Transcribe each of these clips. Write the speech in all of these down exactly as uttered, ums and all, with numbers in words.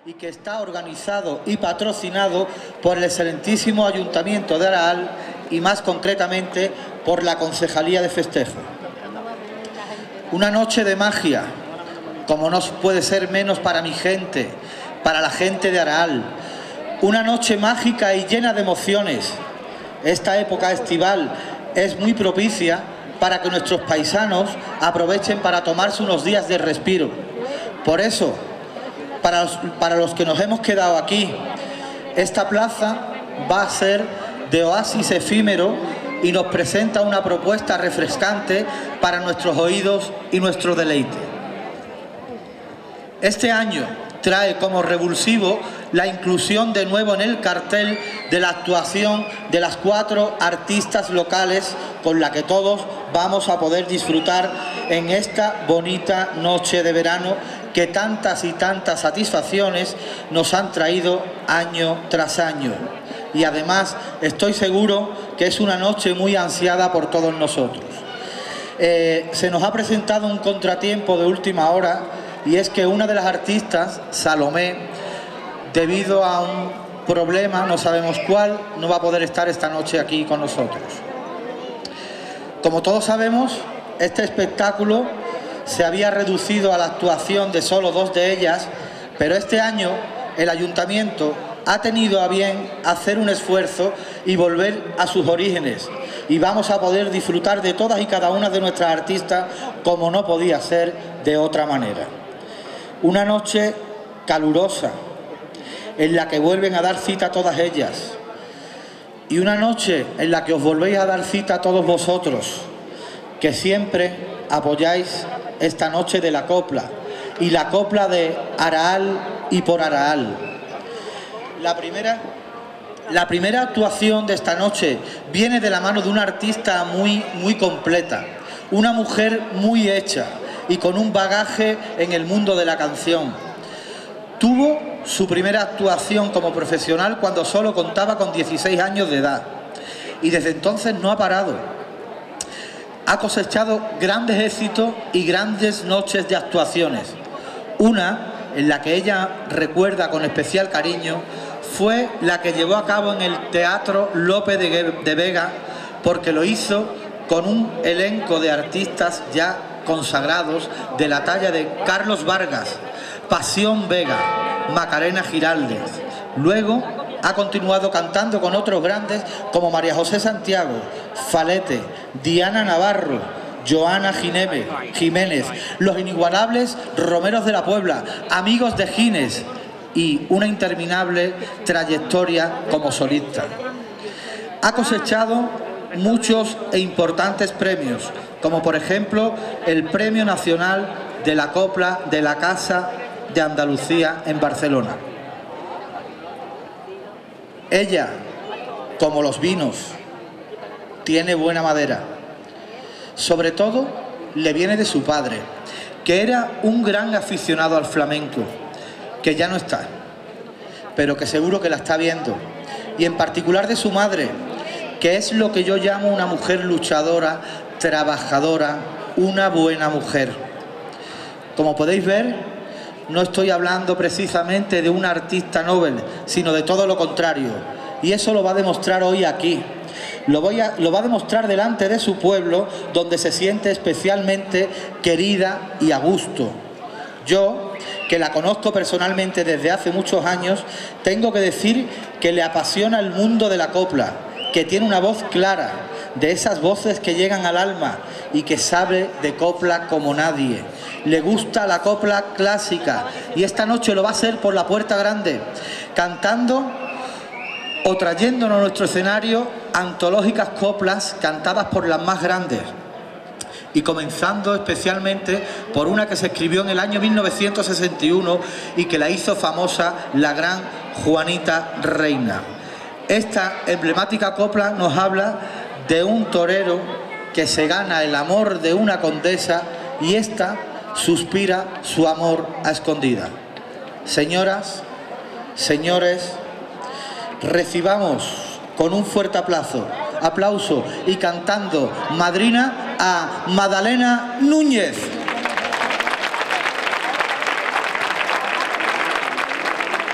y que está organizado y patrocinado por el excelentísimo Ayuntamiento de Araal y más concretamente por la Concejalía de Festejo. Una noche de magia, como no puede ser menos para mi gente, para la gente de Araal. Una noche mágica y llena de emociones. Esta época estival es muy propicia para que nuestros paisanos aprovechen para tomarse unos días de respiro. Por eso, para los, para los que nos hemos quedado aquí, esta plaza va a ser de oasis efímero y nos presenta una propuesta refrescante para nuestros oídos y nuestro deleite. Este año trae como revulsivo la inclusión de nuevo en el cartel de la actuación de las cuatro artistas locales con la que todos vamos a poder disfrutar en esta bonita noche de verano que tantas y tantas satisfacciones nos han traído año tras año. Y además estoy seguro que es una noche muy ansiada por todos nosotros. Eh, se nos ha presentado un contratiempo de última hora y es que una de las artistas, Salomé, debido a un problema, no sabemos cuál, no va a poder estar esta noche aquí con nosotros. Como todos sabemos, este espectáculo se había reducido a la actuación de solo dos de ellas, pero este año el Ayuntamiento ha tenido a bien hacer un esfuerzo y volver a sus orígenes. Y vamos a poder disfrutar de todas y cada una de nuestras artistas como no podía ser de otra manera. Una noche calurosa en la que vuelven a dar cita a todas ellas. Y una noche en la que os volvéis a dar cita a todos vosotros, que siempre apoyáis esta noche de la copla. Y la copla de Araal y por Araal. La primera, la primera actuación de esta noche viene de la mano de una artista muy, muy completa, una mujer muy hecha y con un bagaje en el mundo de la canción. Tuvo su primera actuación como profesional cuando solo contaba con dieciséis años de edad y desde entonces no ha parado. Ha cosechado grandes éxitos y grandes noches de actuaciones. Una, en la que ella recuerda con especial cariño, fue la que llevó a cabo en el Teatro Lope de Vega, porque lo hizo con un elenco de artistas ya consagrados de la talla de Carlos Vargas, Pasión Vega, Macarena Giraldez. Luego ha continuado cantando con otros grandes como María José Santiago, Falete, Diana Navarro, Joana Jiménez, los inigualables Romeros de la Puebla, Amigos de Gines y una interminable trayectoria como solista. Ha cosechado muchos e importantes premios, como por ejemplo el Premio Nacional de la Copla de la Casa de Andalucía en Barcelona. Ella, como los vinos, tiene buena madera. Sobre todo le viene de su padre, que era un gran aficionado al flamenco, que ya no está, pero que seguro que la está viendo, y en particular de su madre, que es lo que yo llamo una mujer luchadora, trabajadora, una buena mujer. Como podéis ver, no estoy hablando precisamente de una artista Nobel, sino de todo lo contrario, y eso lo va a demostrar hoy aquí. Lo, voy a, lo va a demostrar delante de su pueblo, donde se siente especialmente querida y a gusto. Yo, que la conozco personalmente desde hace muchos años, tengo que decir que le apasiona el mundo de la copla, que tiene una voz clara, de esas voces que llegan al alma y que sabe de copla como nadie. Le gusta la copla clásica y esta noche lo va a hacer por la Puerta Grande, cantando o trayéndonos a nuestro escenario antológicas coplas cantadas por las más grandes, y comenzando especialmente por una que se escribió en el año mil novecientos sesenta y uno y que la hizo famosa la gran Juanita Reina. Esta emblemática copla nos habla de un torero que se gana el amor de una condesa y ésta suspira su amor a escondida. Señoras, señores, recibamos con un fuerte aplauso, aplauso y cantando Madrina a Madalena Núñez.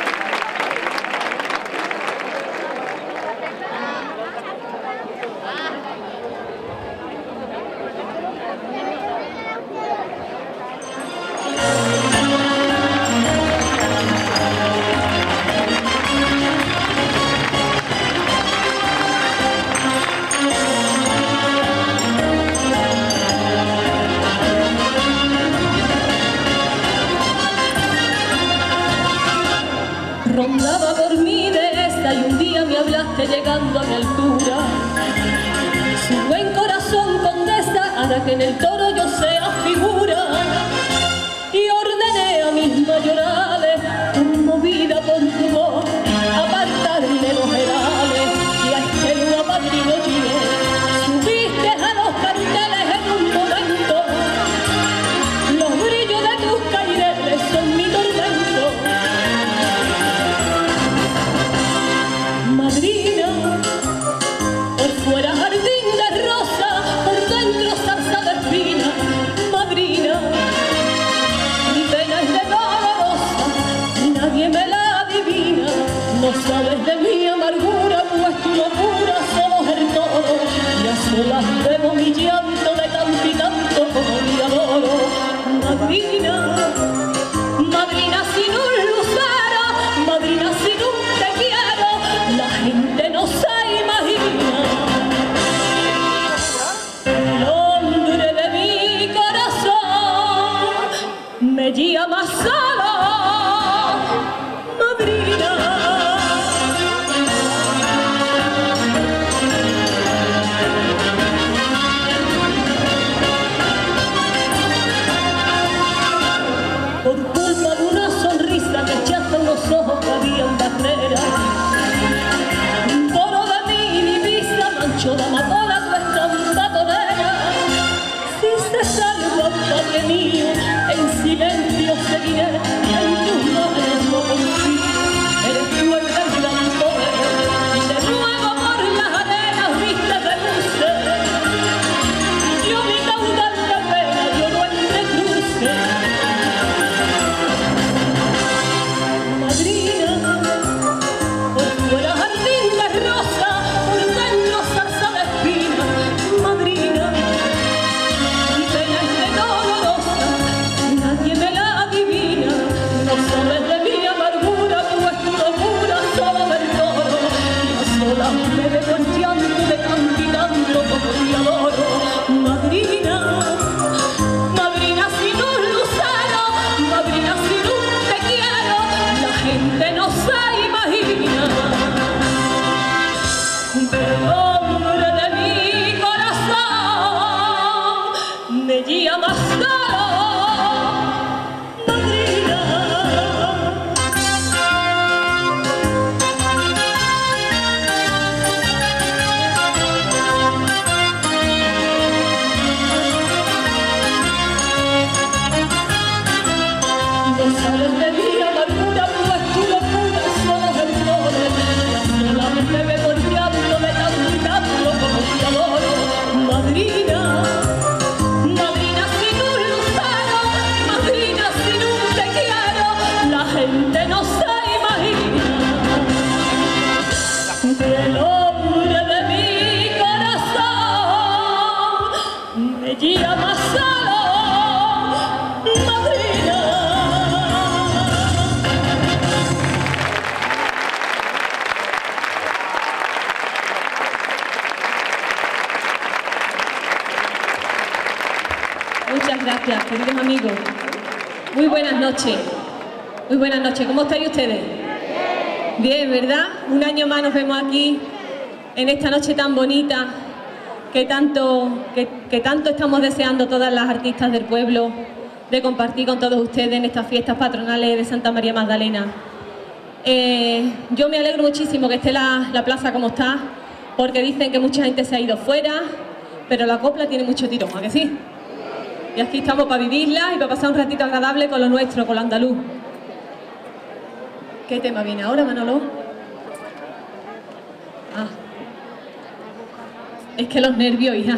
Rondaba por mi dehesa y un día me hablaste llegando a mi altura. Su buen corazón, condesa, hará que en el toro yo sea figura. Y ordené a mis mayorales, conmovida por tu voz, apartarle los herales y a este nuevo padrino yo. Subiste a los carteles en un momento, los brillos de tus caireles son mi tormento. Madrina, por fuera jardín de rosa, por dentro zarza de espina. Madrina, mi pena es de dolorosa y nadie me la adivina. No sabes de mi amargura, pues tu locura solo es el toro. Y a solas bebo mi llanto de tanto y tanto como mi adoro. Madrina, madrina sin un lucero, madrina sin un te quiero, la gente no se imagina. El hombre de mi corazón me llama solo, madrina. Por culpa de una sonrisa que echaste en los ojos que habían barreras, un toro de mi divisa manchó la amapola tu estampa torera. Si se salva un padre mío, en silencio seguiré, en tus manos no confío, eres tú el gran poder. De nuevo por las arenas viste de luces, yo mi caudal de pena, yo no entrecruce. Madrina, por fuera jardín de rosa, por dentro zarza de espina. Madrina, mi pena es de dolorosa, nadie me la adivina. No sabes de mi amargura, pues tu locura solo del toro. Y a solas me bebo el llanto de tanto y tanto como te adoro. Madrina, madrina sin un lucero, madrina sin un te quiero, la gente no se imagina. El hombre de mi corazón me llama solo, madrina. No sabes de mi amargura, pues tu locura solo es el toro. Y a solas me bebo el llanto de tanto y tanto como te adoro. Madrina, madrina sin un lucero, madrina sin un te quiero, la gente no se imagina. El hombre de mi corazón me llama solo, madrina. Muchas gracias, queridos amigos. Muy buenas noches. Muy buenas noches. ¿Cómo estáis ustedes? Bien, ¿verdad? Un año más nos vemos aquí en esta noche tan bonita que tanto, que, que tanto estamos deseando todas las artistas del pueblo de compartir con todos ustedes en estas fiestas patronales de Santa María Magdalena. Eh, yo me alegro muchísimo que esté la, la plaza como está, porque dicen que mucha gente se ha ido fuera, pero la copla tiene mucho tirón, ¿a que sí? Y aquí estamos para vivirla y para pasar un ratito agradable con lo nuestro, con lo andaluz. ¿Qué tema viene ahora, Manolo? Ah. Es que los nervios, hija.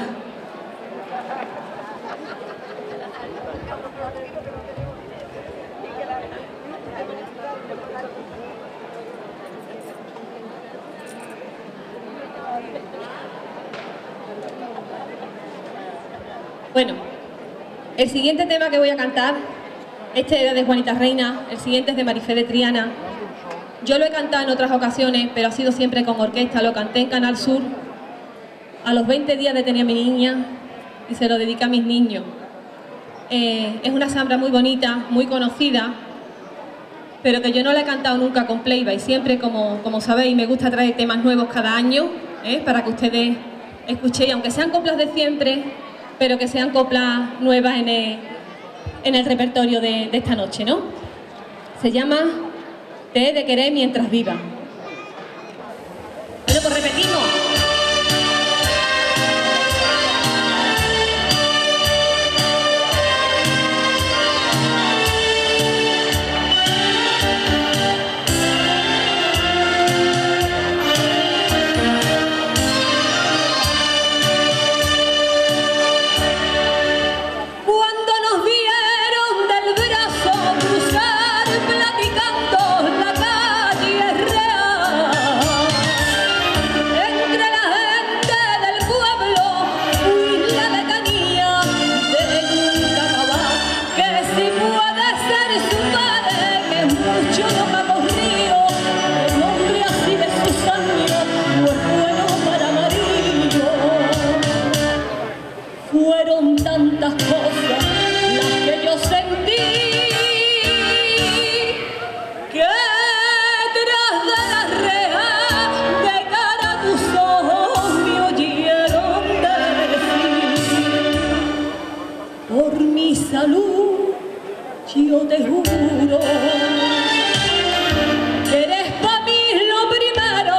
Bueno, el siguiente tema que voy a cantar, este era de Juanita Reina, el siguiente es de Marifé de Triana. Yo lo he cantado en otras ocasiones, pero ha sido siempre con orquesta, lo canté en Canal Sur. A los veinte días de tener a mi niña y se lo dediqué a mis niños. Eh, es una sambra muy bonita, muy conocida, pero que yo no la he cantado nunca con playback. Siempre, como, como sabéis, me gusta traer temas nuevos cada año, ¿eh? Para que ustedes escuchéis, aunque sean coplas de siempre, pero que sean coplas nuevas en el, en el repertorio de, de esta noche, ¿no? Se llama Te he de querer mientras viva. Bueno, pues repetimos. Fueron tantas cosas las que yo sentí, que tras de la reja de cara a tus ojos me oyeron decir: por mi salud yo te juro que eres pa' mí lo primero,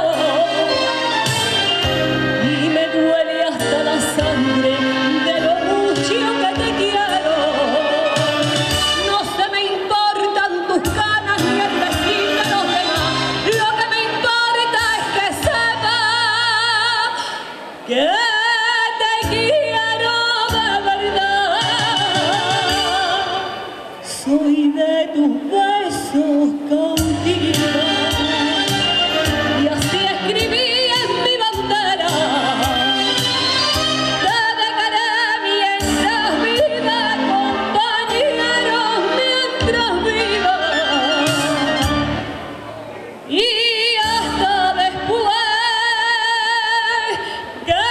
y me duele hasta la sangre de lo mucho que te quiero. No se me importan tus ganas ni el decir de los demás, lo que me importa es que sepas que te quiero de verdad. Soy de tus besos cautiva, y así escribí en mi bandera: te de querer mientras viva, compañeros, mientras viva, y hasta después que me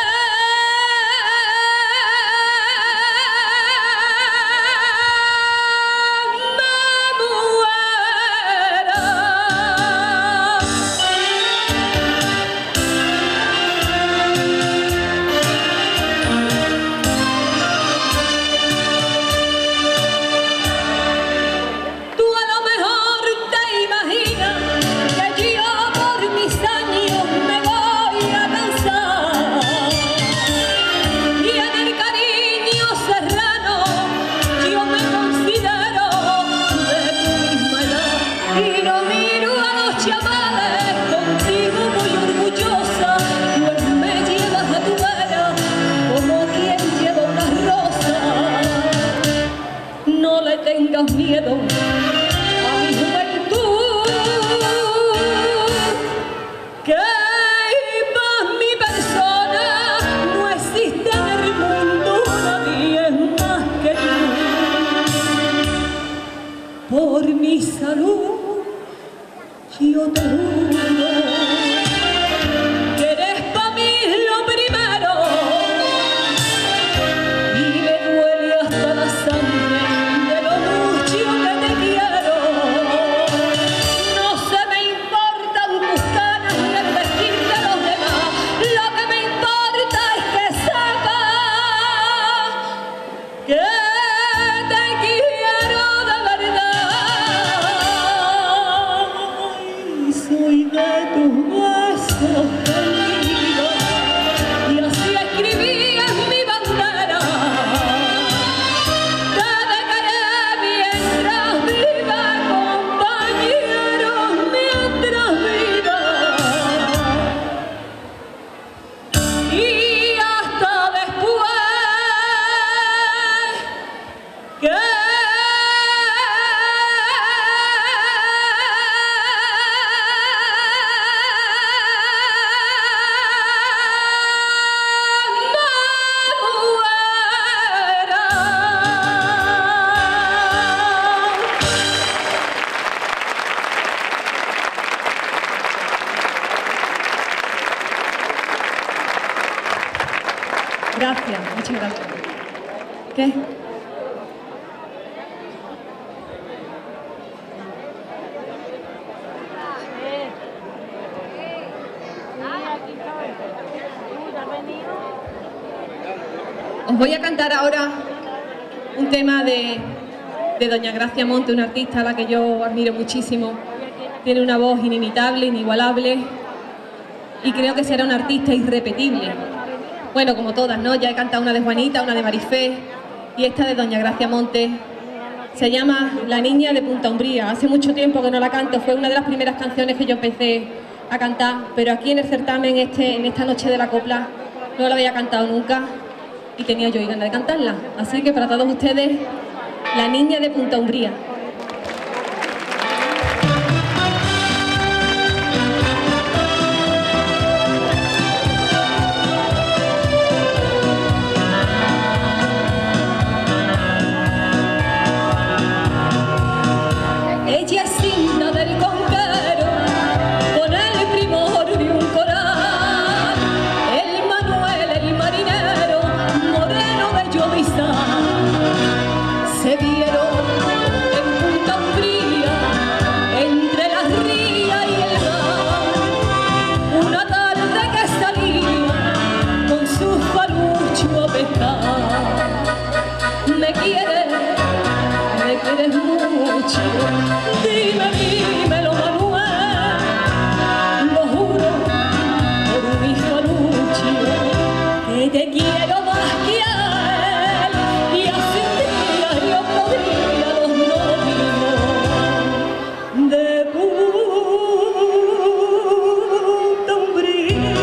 Tú a lo mejor te imaginas que yo por mis años me voy a cansar, y en el cariño serrano yo me considero de tu misma edad, y no miro a los chavales contigo muy orgullosa, pues me llevas a tu vera como quien lleva una rosa. No le tengas miedo a mi juventud, que más mi persona no existe en el mundo nadie más que tú. Por mi salud yo te juro que eres pa' mí lo primero, y me duele hasta la sangre de lo mucho que te quiero. No se me importan tus ganas ni el vestir de los demás, lo que me importa es que sepas que te quiero de verdad. Y soy de tus besos cautiva, y así escribí en mi bandera: te de querer mientras viva, compañeros, mientras viva, y hasta después que Gracias, muchas gracias. ¿Qué? Os voy a cantar ahora un tema de, de doña Gracia Monte, una artista a la que yo admiro muchísimo. Tiene una voz inimitable, inigualable, y creo que será una artista irrepetible. Bueno, como todas, ¿no? Ya he cantado una de Juanita, una de Marifé, y esta de doña Gracia Monte. Se llama La niña de Punta Umbría. Hace mucho tiempo que no la canto, fue una de las primeras canciones que yo empecé a cantar, pero aquí en el certamen, este, en esta noche de la copla, no la había cantado nunca y tenía yo ganas de cantarla. Así que para todos ustedes, La niña de Punta Umbría. Ella es cinta del conquero, con el primor de un coral, el Manuel, el marinero, moreno de llovizar, se vieron en Punta Umbría, entre la ría y el mar, una tarde que salía con su falucho a pescar. Me quieres, me quieres mucho, dime, dímelo Manuel, lo juro por mi falucho, que te quiero más que a él, y hace un día y otro día los novios de Punta Umbría.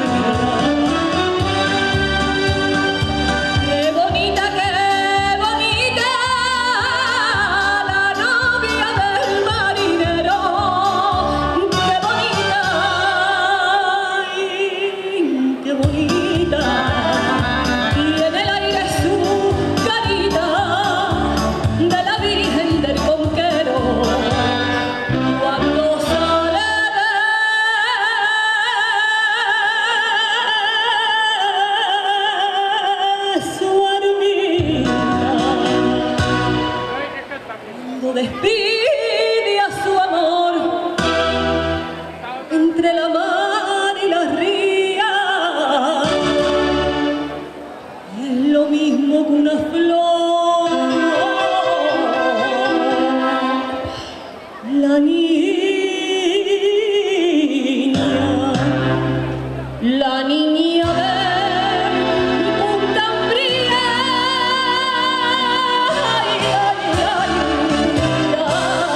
Qué bonita, qué bonita la novia del marinero, qué bonita, ay, qué bonita, y en el aire su carita de la Virgen del Conquero, cuando sale de su ermita, cuando despide a su amor entre la mar y la ría, es lo mismo que una flor, la niña, la niña de Punta Umbría. Ay, ay, ay, ay.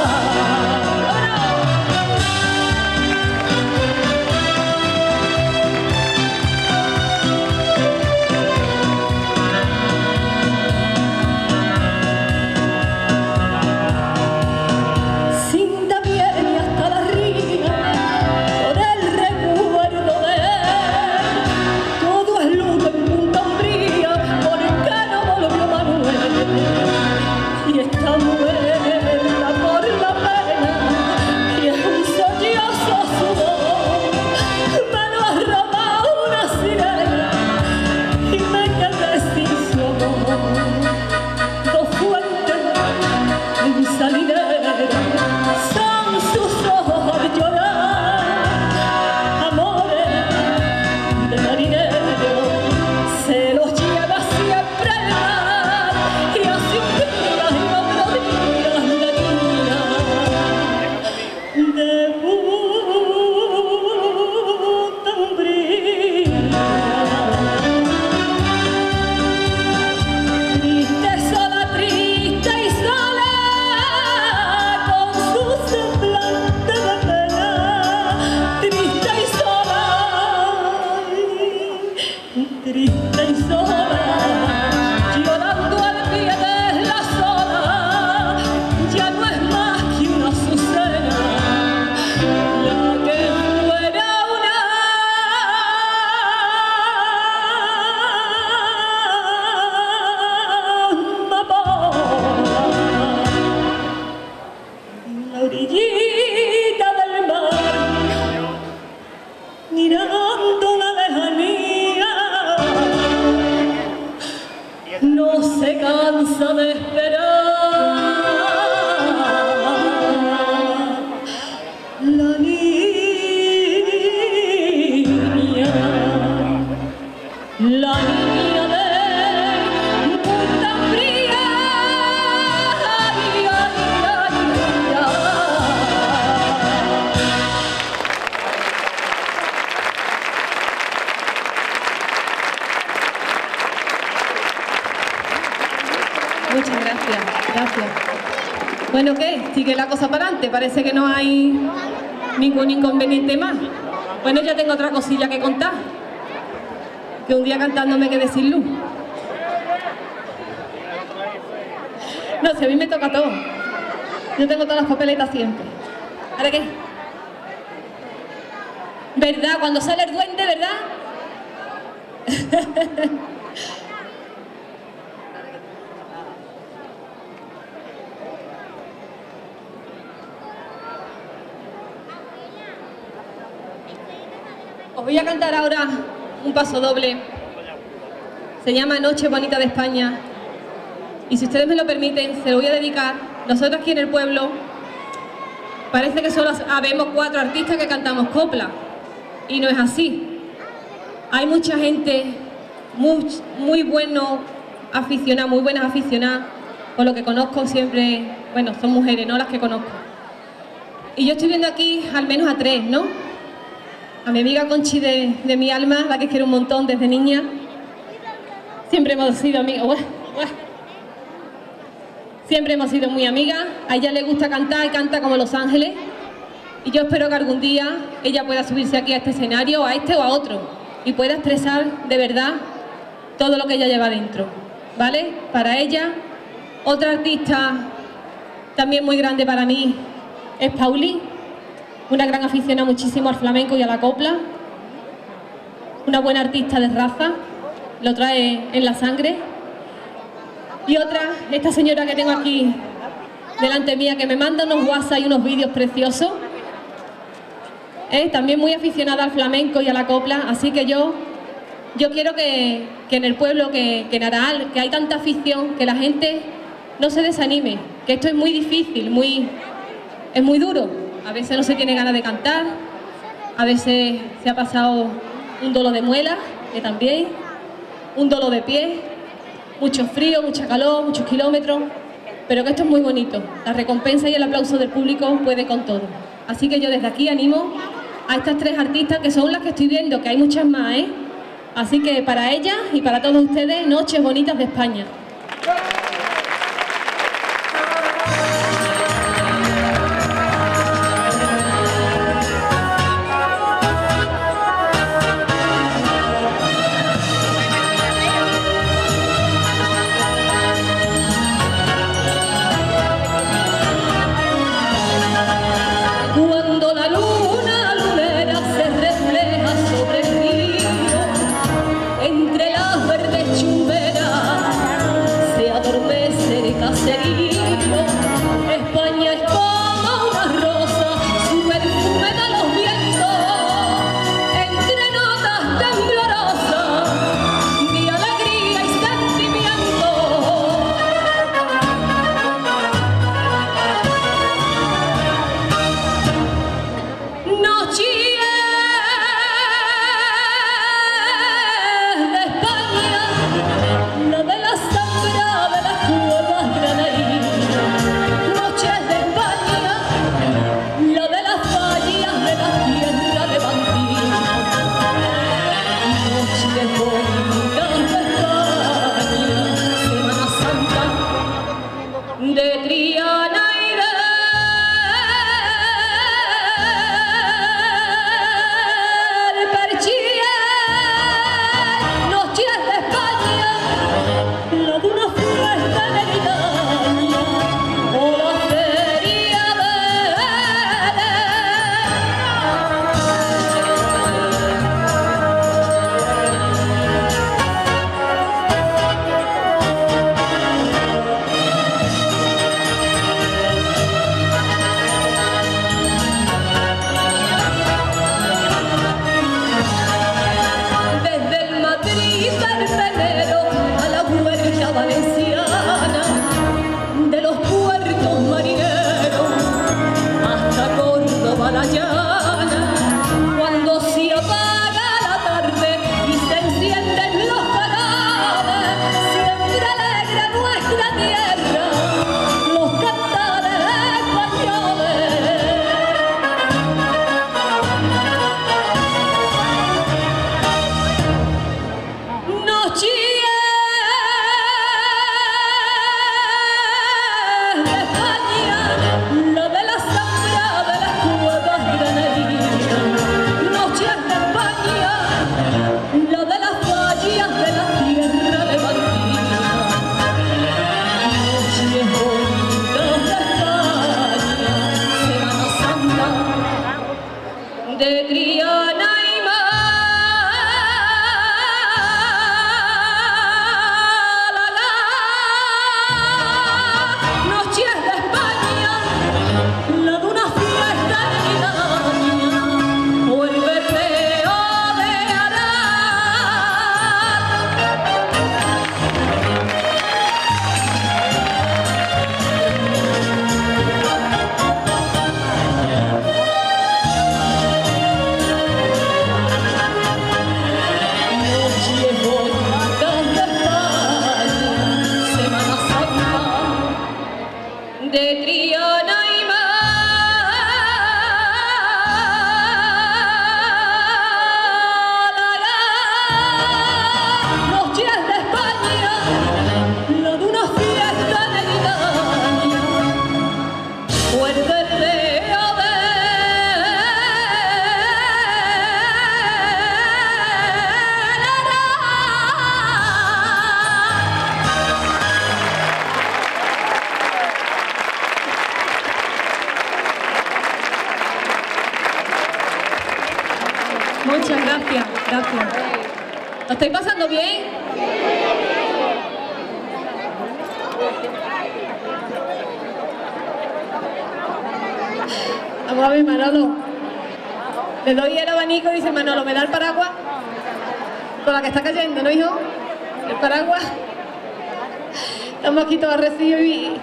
Cinta viene hasta la ría por el recuerdo de él. Todo es luto en Punta Umbría, porque no volvió Manuel. Y está muerta por la pena, y es un sollozo sudor. Me lo ha robado una sirena, y me quedé sin su amor. Dos fuentes, un salidero, son sus ojos al llorar. Amores de marinero, se los lleva siempre al mar, y hace un día y otro día la niña de Punta Umbría. Triste, sola, triste y sola, con su semblante de pena. Triste y sola, ay, triste y sola, llorando al pie de la sola, ya no es más que una azucena, la que fuera una amapola. En la orillita del mar, mirando la lejanía, no se cansa de esperar la niña. Bueno, ¿qué? Sigue la cosa para adelante. Parece que no hay ningún inconveniente más. Bueno, ya tengo otra cosilla que contar. Que un día cantando me quedé sin luz. No, si a mí me toca todo. Yo tengo todas las papeletas siempre. ¿Ahora qué? ¿Verdad? Cuando sale el duende, ¿verdad? Os voy a cantar ahora un paso doble. Se llama Noche Bonita de España. Y si ustedes me lo permiten, se lo voy a dedicar. Nosotros aquí en el pueblo parece que solo habemos cuatro artistas que cantamos copla. Y no es así. Hay mucha gente muy, muy bueno aficionada, muy buenas aficionadas. Por lo que conozco siempre, bueno, son mujeres, no las que conozco. Y yo estoy viendo aquí al menos a tres, ¿no? A mi amiga Conchi de, de mi alma, la que quiero un montón desde niña. Siempre hemos sido amigas. Uah, uah. Siempre hemos sido muy amigas. A ella le gusta cantar y canta como Los Ángeles. Y yo espero que algún día ella pueda subirse aquí a este escenario, a este o a otro, y pueda expresar de verdad todo lo que ella lleva dentro, ¿vale? Para ella, otra artista también muy grande para mí es Pauli, una gran aficionada muchísimo al flamenco y a la copla, una buena artista de raza, lo trae en la sangre. Y otra, esta señora que tengo aquí delante mía, que me manda unos WhatsApp y unos vídeos preciosos, ¿eh? También muy aficionada al flamenco y a la copla, así que yo, yo quiero que, que en el pueblo, que, que en Araal, que hay tanta afición, que la gente no se desanime, que esto es muy difícil, muy, es muy duro. A veces no se tiene ganas de cantar, a veces se ha pasado un dolor de muelas, que también, un dolor de pie, mucho frío, mucha calor, muchos kilómetros, pero que esto es muy bonito. La recompensa y el aplauso del público puede con todo. Así que yo desde aquí animo a estas tres artistas, que son las que estoy viendo, que hay muchas más, ¿eh? Así que para ellas y para todos ustedes, Noches Bonitas de España. Cuando la luna lunera se refleja sobre el río, entre las verdes chumberas de Triana y Málaga, noches de España, la de una fiesta navideña, o el berreo de de Triana y Málaga, noches de España, la de una fiesta navideña, o el berreo de Muchas gracias, gracias. ¿Lo estáis pasando bien? Vamos a ver, Manolo. Le doy el abanico y dice Manolo, ¿me da el paraguas? Con la que está cayendo, ¿no, hijo? El paraguas. Los mosquitos a recibir.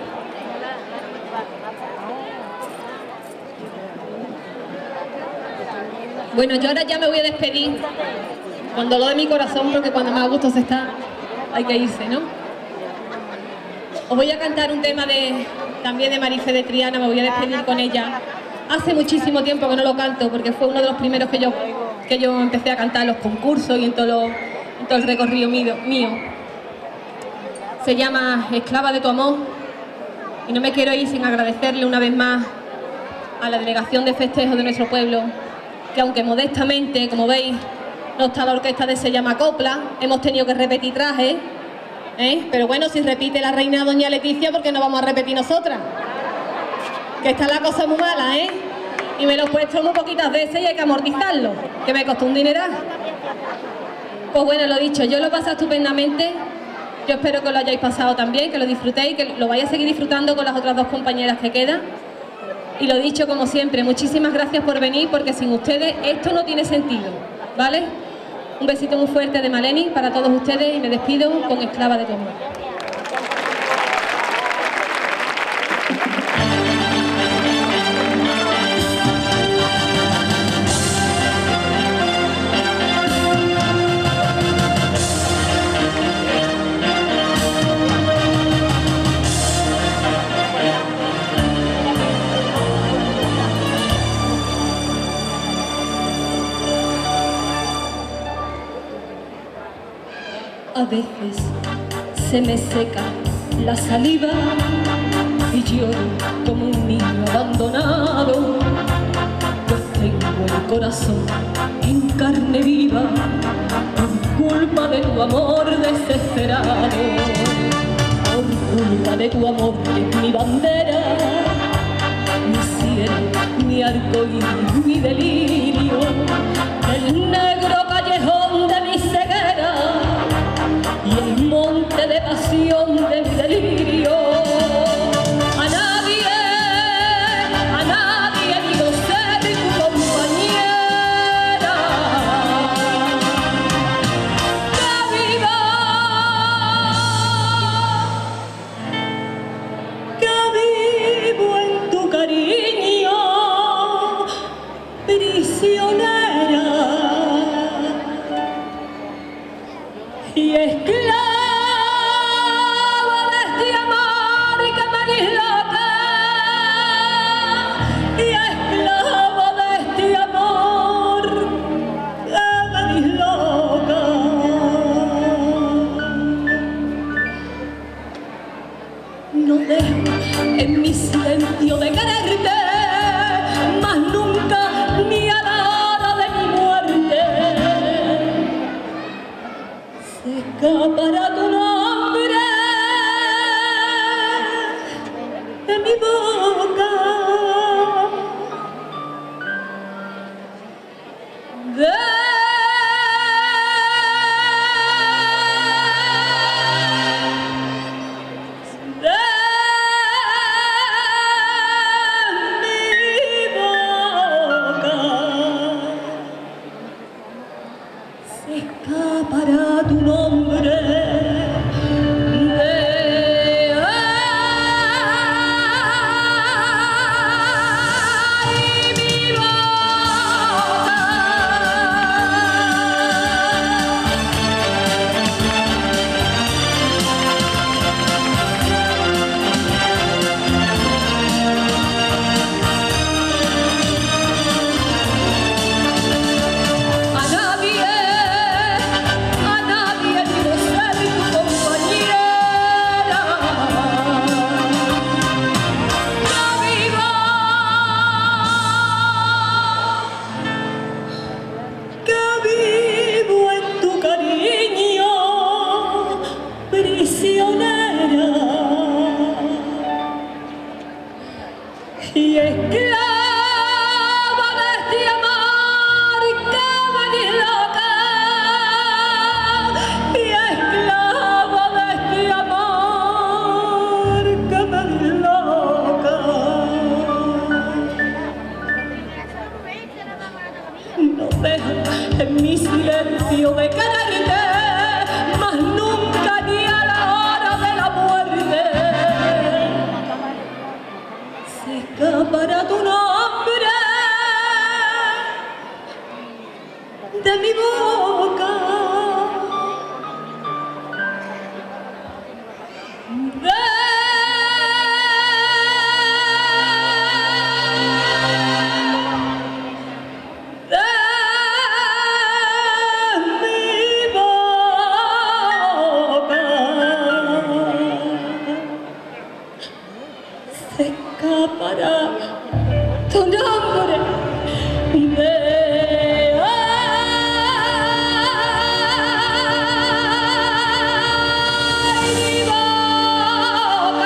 Bueno, yo ahora ya me voy a despedir con dolor de mi corazón, porque cuando más a gusto se está, hay que irse, ¿no? Os voy a cantar un tema de, también de Marife de Triana, me voy a despedir con ella. Hace muchísimo tiempo que no lo canto, porque fue uno de los primeros que yo, que yo empecé a cantar en los concursos y en todo, lo, en todo el recorrido mío, mío. Se llama Esclava de tu amor, y no me quiero ir sin agradecerle una vez más a la delegación de festejo de nuestro pueblo, que aunque modestamente, como veis, no está la orquesta de Se Llama Copla, hemos tenido que repetir trajes, ¿eh? Pero bueno, si repite la reina doña Leticia, ¿por qué no vamos a repetir nosotras? Que está la cosa muy mala, ¿eh? Y me lo he puesto muy poquitas veces y hay que amortizarlo, que me costó un dineral. Pues bueno, lo dicho, yo lo he pasado estupendamente, yo espero que lo hayáis pasado también, que lo disfrutéis, que lo vayáis a seguir disfrutando con las otras dos compañeras que quedan. Y lo dicho, como siempre, muchísimas gracias por venir, porque sin ustedes esto no tiene sentido, ¿vale? Un besito muy fuerte de Maleni para todos ustedes y me despido con Esclava de tu amor. A veces se me seca la saliva y lloro como un niño abandonado, pues tengo el corazón en carne viva por culpa de tu amor desesperado, por culpa de tu amor que es mi bandera, mi cielo, mi arcoíris, mi delirio, el negro callejón de mi ceguera y el monte de pasión de mi delirio. A nadie, a nadie digo ser tu compañera. Que viva, que vivo en tu cariño, prisionera y esclava de este amor que me disloca, y esclava de este amor que me disloca. No dejo en mi silencio de quererte, más nunca ni a la hora de mi muerte. Para tu nombre de ay, mi boca. A nadie y esclava de este amor que me loca, y esclava de este amor que me loca. No deja en mi silencio de quererte, mas nunca ni a la hora de la muerte se escapará tu nombre de mi boca. De se escapará tu nombre de ay, mi boca.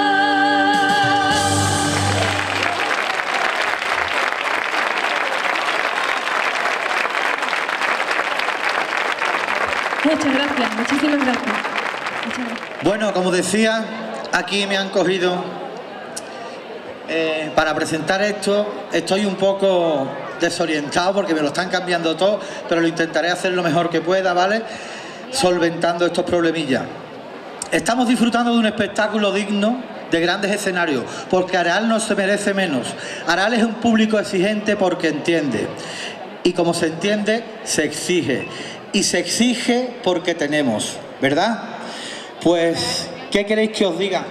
Muchas gracias, muchísimas gracias. Muchas gracias. Bueno, como decía, aquí me han cogido eh, para presentar esto. Estoy un poco desorientado porque me lo están cambiando todo, pero lo intentaré hacer lo mejor que pueda, ¿vale? Solventando estos problemillas. Estamos disfrutando de un espectáculo digno de grandes escenarios, porque Aral no se merece menos. Aral es un público exigente porque entiende. Y como se entiende, se exige. Y se exige porque tenemos, ¿verdad? Pues, ¿qué queréis que os diga?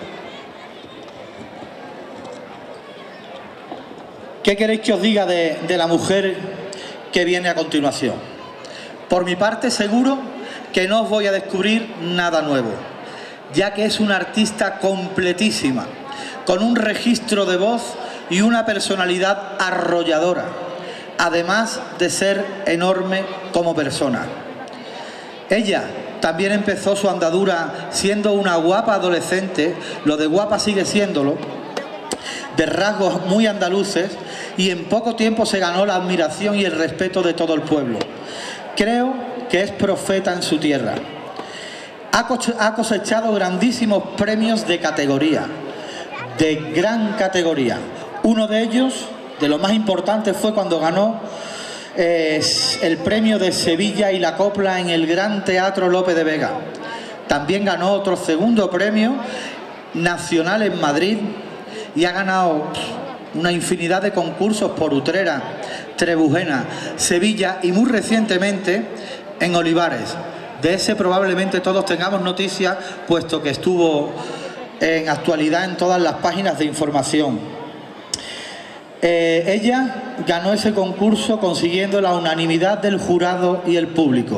¿Qué queréis que os diga de, de la mujer que viene a continuación? Por mi parte, seguro que no os voy a descubrir nada nuevo, ya que es una artista completísima, con un registro de voz y una personalidad arrolladora, además de ser enorme como persona. Ella también empezó su andadura siendo una guapa adolescente, lo de guapa sigue siéndolo, de rasgos muy andaluces, y en poco tiempo se ganó la admiración y el respeto de todo el pueblo. Creo que es profeta en su tierra. Ha cosechado grandísimos premios de categoría, de gran categoría. Uno de ellos, de los más importantes, fue cuando ganó eh, el premio de Sevilla y la copla en el Gran Teatro Lope de Vega. También ganó otro segundo premio nacional en Madrid y ha ganado una infinidad de concursos por Utrera, Trebujena, Sevilla y muy recientemente en Olivares. De ese probablemente todos tengamos noticias, puesto que estuvo en actualidad en todas las páginas de información. Eh, ella ganó ese concurso consiguiendo la unanimidad del jurado y el público.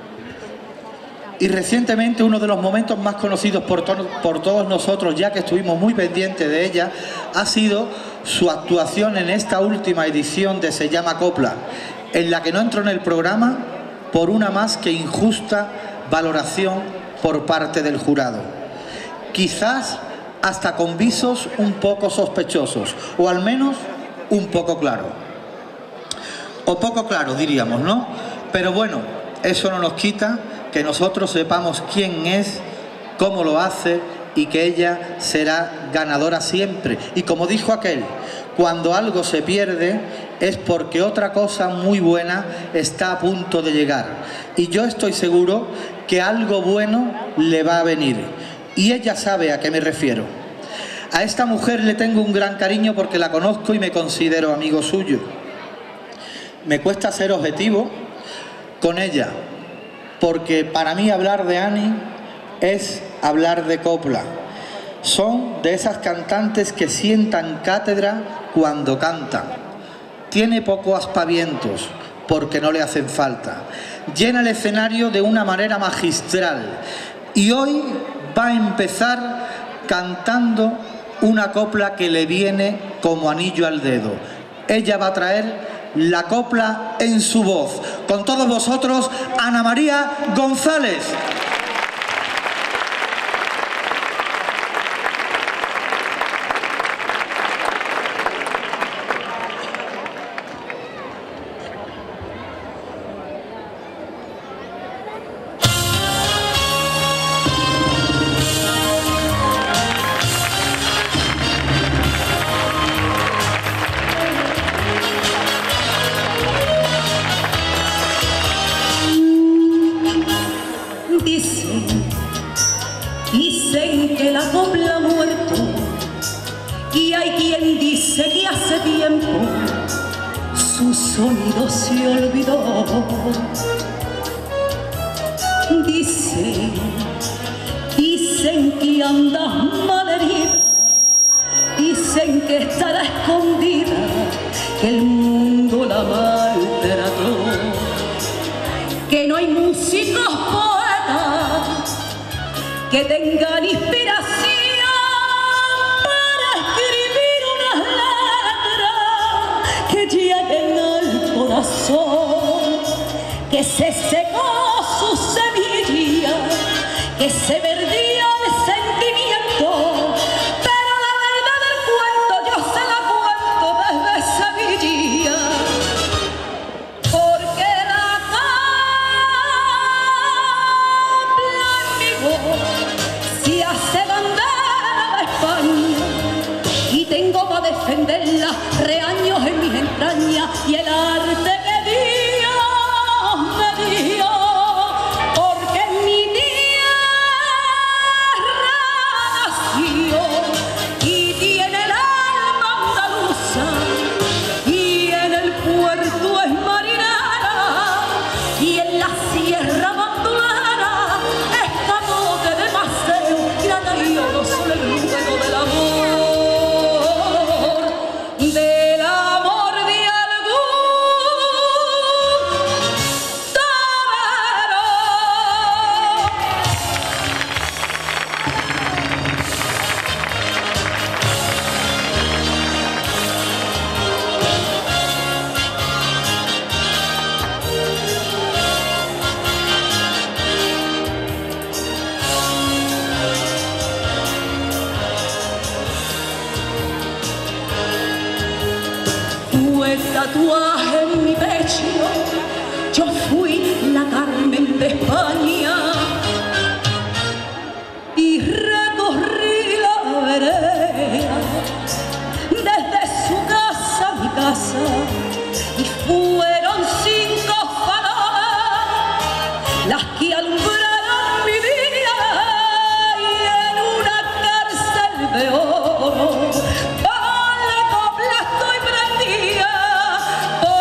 Y recientemente uno de los momentos más conocidos por, to por todos nosotros, ya que estuvimos muy pendientes de ella, ha sido su actuación en esta última edición de Se llama Copla, en la que no entró en el programa por una más que injusta valoración por parte del jurado. Quizás hasta con visos un poco sospechosos, o al menos un poco claros. o poco claro, diríamos, ¿no? Pero bueno, eso no nos quita que nosotros sepamos quién es, cómo lo hace y que ella será ganadora siempre. Y como dijo aquel, cuando algo se pierde es porque otra cosa muy buena está a punto de llegar. Y yo estoy seguro que algo bueno le va a venir. Y ella sabe a qué me refiero. A esta mujer le tengo un gran cariño porque la conozco y me considero amigo suyo. Me cuesta ser objetivo con ella, porque para mí hablar de Ani es hablar de copla. Son de esas cantantes que sientan cátedra cuando cantan. Tiene pocos aspavientos, porque no le hacen falta. Llena el escenario de una manera magistral. Y hoy va a empezar cantando una copla que le viene como anillo al dedo. Ella va a traer la copla en su voz. Con todos vosotros, Ana María González. Dicen que la copla ha muerto y hay quien dice que hace tiempo su sonido se olvidó. Dicen, dicen que anda malherida, dicen que estará escondida, que el mundo la maltrató, que no hay músicos poetas que tengan inspiración para escribir unas letras que lleguen al corazón, que se secó su semilla, que se perdía el sentimiento, pero la verdad del cuento yo se la cuento desde Sevilla, porque la copla en mi voz si hace bandera de España y tengo para defenderla reaños en mis entrañas y el arte que Dios me dio, porque en mi tierra nació y tiene el alma andaluza y en el puerto es marinera y en la sierra bandolera es camote de paseo y la no solo el ruido del amor, del amor de algún torero. Fue tatuaje en mi pecho, yo fui la Carmen de España y recorrí la vereda desde su casa a mi casa y fueron cinco farolas las que alumbraron mi vida y en una cárcel de oro con la copla estoy prendida.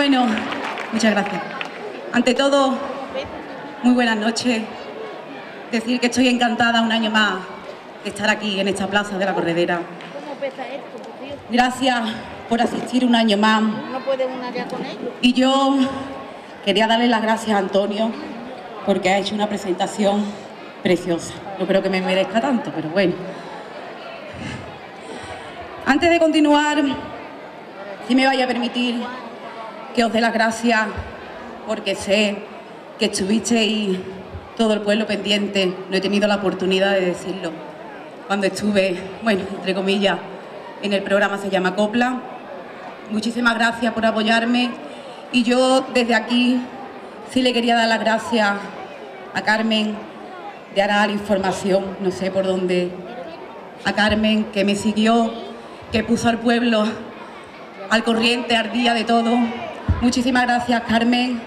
Bueno, muchas gracias. Ante todo, muy buenas noches. Decir que estoy encantada un año más de estar aquí en esta plaza de la Corredera. Gracias por asistir un año más. ¿No puede una ya con ellos? Y yo quería darle las gracias a Antonio porque ha hecho una presentación preciosa. No creo que me merezca tanto, pero bueno. Antes de continuar, si me vaya a permitir que os dé las gracias porque sé que estuvisteis todo el pueblo pendiente. No he tenido la oportunidad de decirlo. Cuando estuve, bueno, entre comillas, en el programa Se llama Copla. Muchísimas gracias por apoyarme. Y yo desde aquí sí le quería dar las gracias a Carmen de Aral Información, no sé por dónde, a Carmen que me siguió, que puso al pueblo al corriente, al día de todo. Muchísimas gracias, Carmen,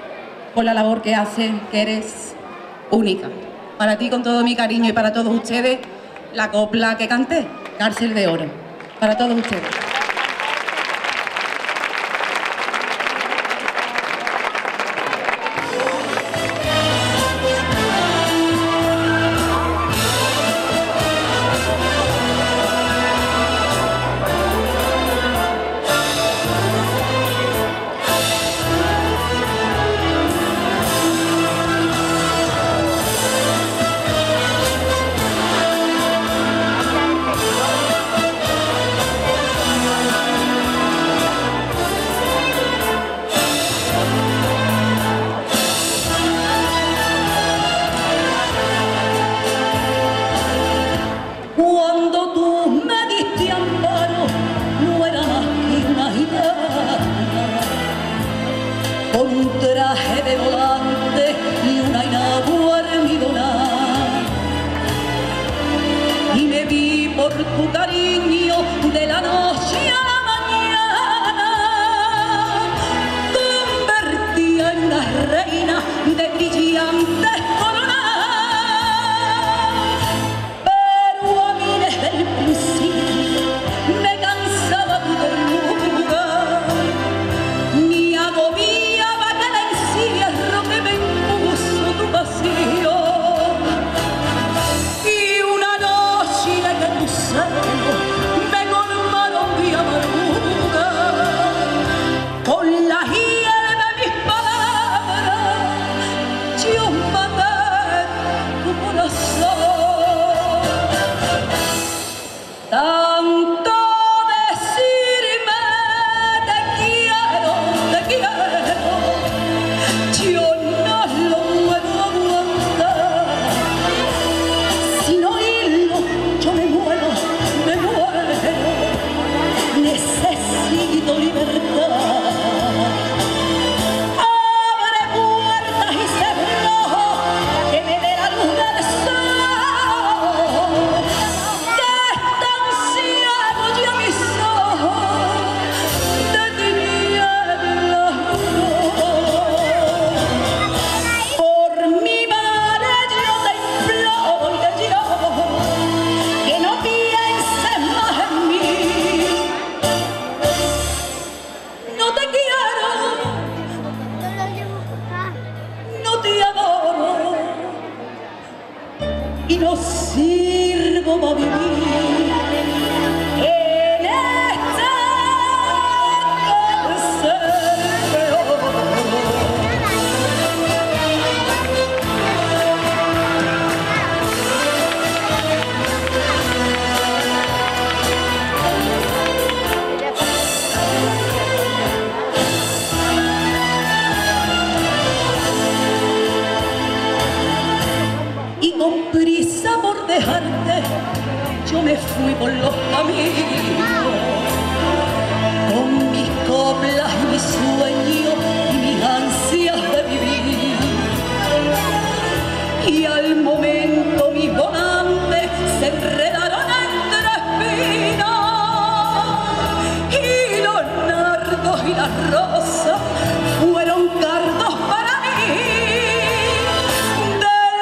por la labor que haces, que eres única. Para ti, con todo mi cariño, y para todos ustedes, la copla que canté, Cárcel de Oro. Para todos ustedes.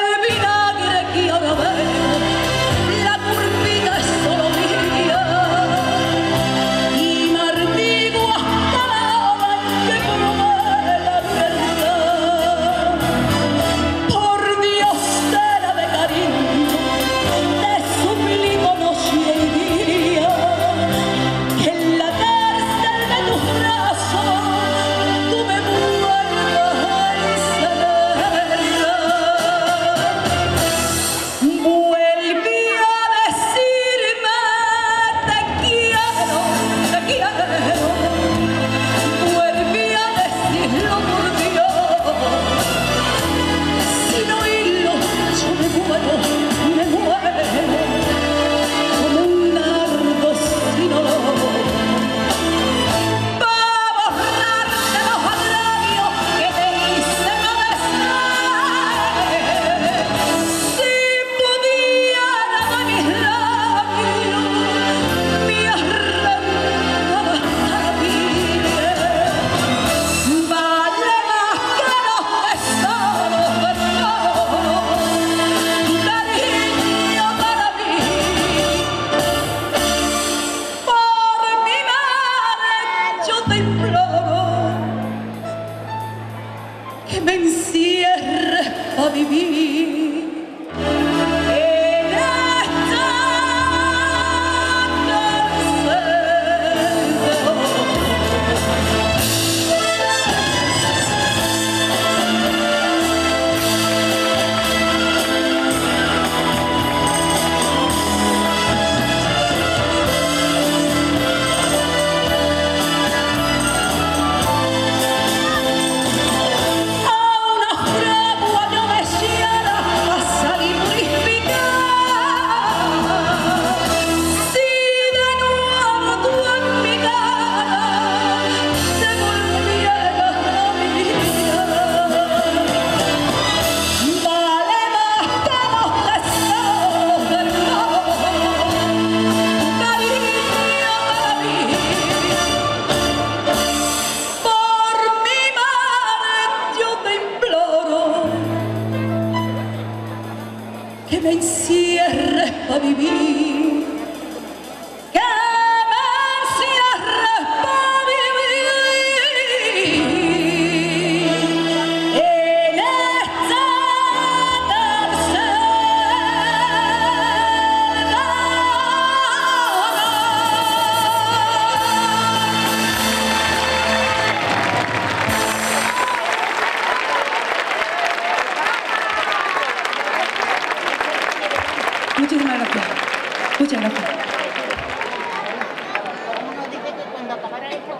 La curvita es solo mía. que me encierres a vivir. Que me encierres a vivir, que me encierres a vivir en esta cárcel. Muchísimas gracias. Muchas gracias. Nos dice que cuando acabara esto,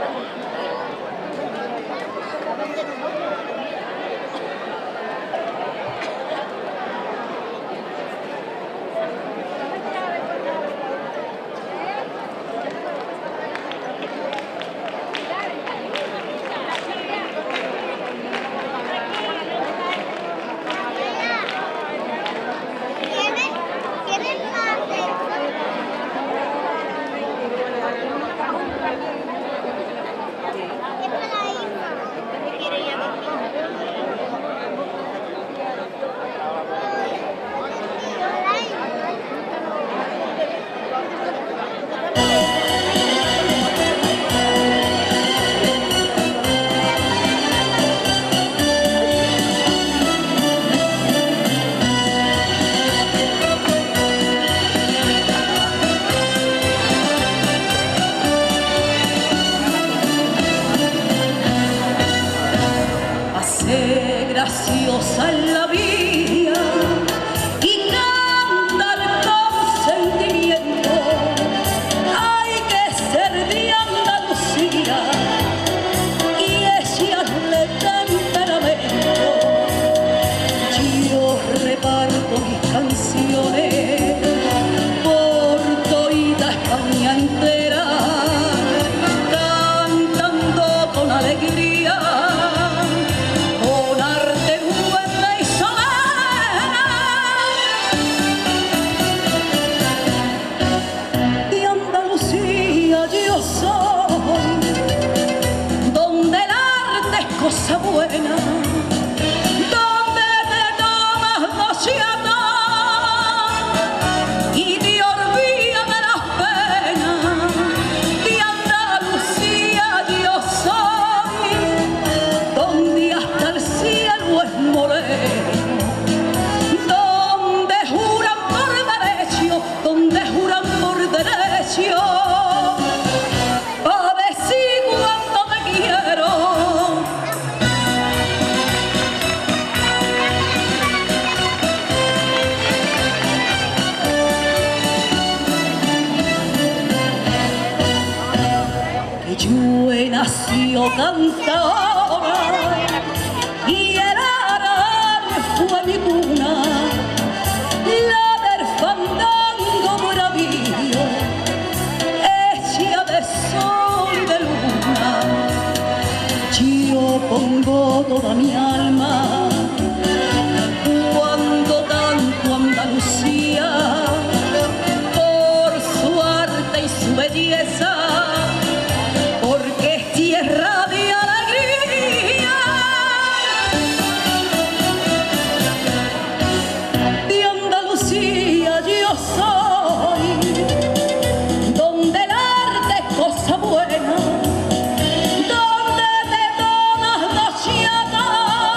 graciosa en la vida y cantar con sentimiento. Hay que ser de Andalucía y echarle temperamento. Yo reparto mis canciones por toda España entera, cantando con alegría. Cosa buena, donde te tomas nociata y te olvidas de las penas. De Andalucía yo soy, donde hasta el cielo es moreno, donde juran por derecho, donde juran por derecho. Pa' decir cuánto te quiero. Yo he nacido cantadora y el árabe fue mi cuna, la del fandango bravío, hecha de sol y de luna. Yo pongo toda mi alma cuando canto Andalucía, por su arte y su belleza. Tierra de alegría, de Andalucía yo soy, donde el arte es cosa buena, donde te tomas nociata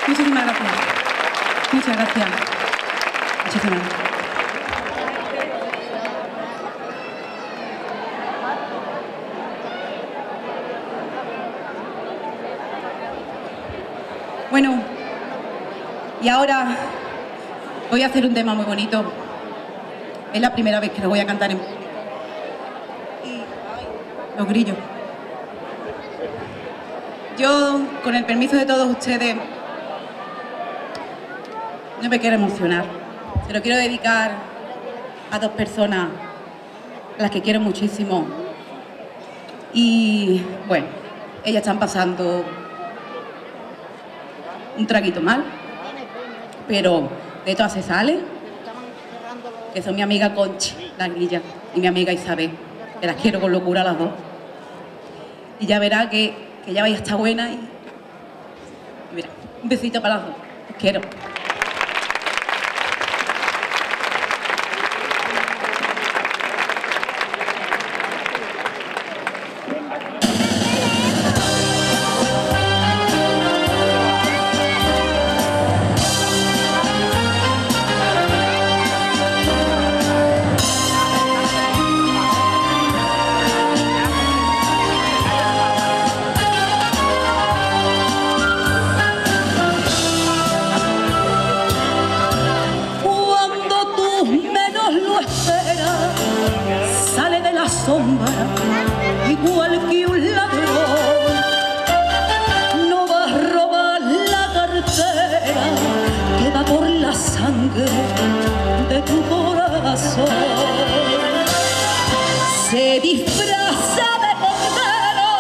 Muchísimas gracias. Muchas gracias. Muchísimas gracias. Bueno, y ahora voy a hacer un tema muy bonito. Es la primera vez que lo voy a cantar en... Y... los grillos. Yo, con el permiso de todos ustedes, no me quiero emocionar. Se lo quiero dedicar a dos personas a las que quiero muchísimo. Y, bueno, ellas están pasando un traguito mal, pero de todas se sale, que son mi amiga Conchi, la grilla, y mi amiga Isabel, que las quiero con locura a las dos. Y ya verá que, que ya vaya a estar buena y, y mira, un besito para las dos. Os quiero. Igual que un ladrón, no va a robar la cartera que va por la sangre de tu corazón. Se disfraza de cordero,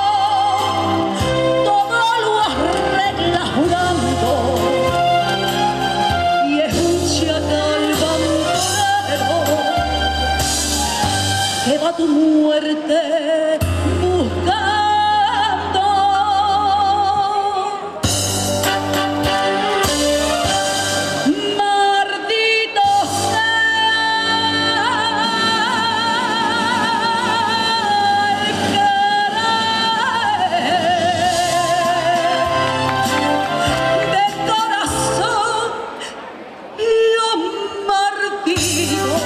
todo lo arregla jurando, y es un chacal bandolero que va a tu muerte buscando. Maldito sea de corazón los martiros.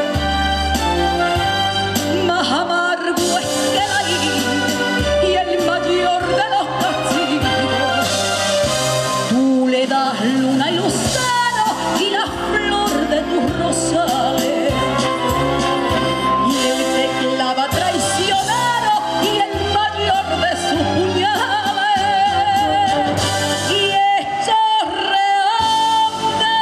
Más amargo es que la ira y el mayor de los castigos. Tú le das luna y lucero y la flor de tus rosales, y él te clava traicionero y el mayor de sus puñales, y estos reos de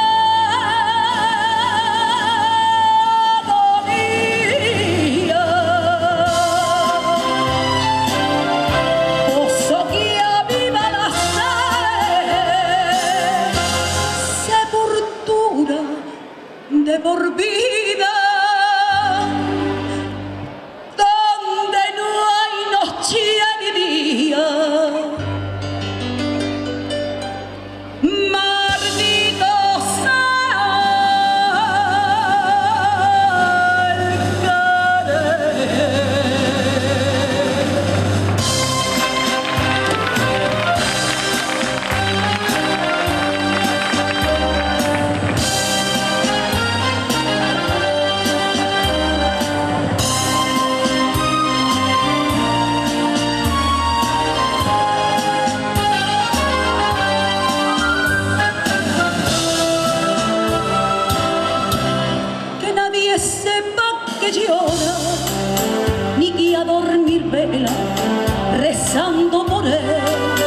agonía. Pozo que aviva la sed, sepultura de por vida, donde no hay noche ni día. Maldito sea el querer. Que nadie sepa que llora, ni que a dormir vela rezando por él.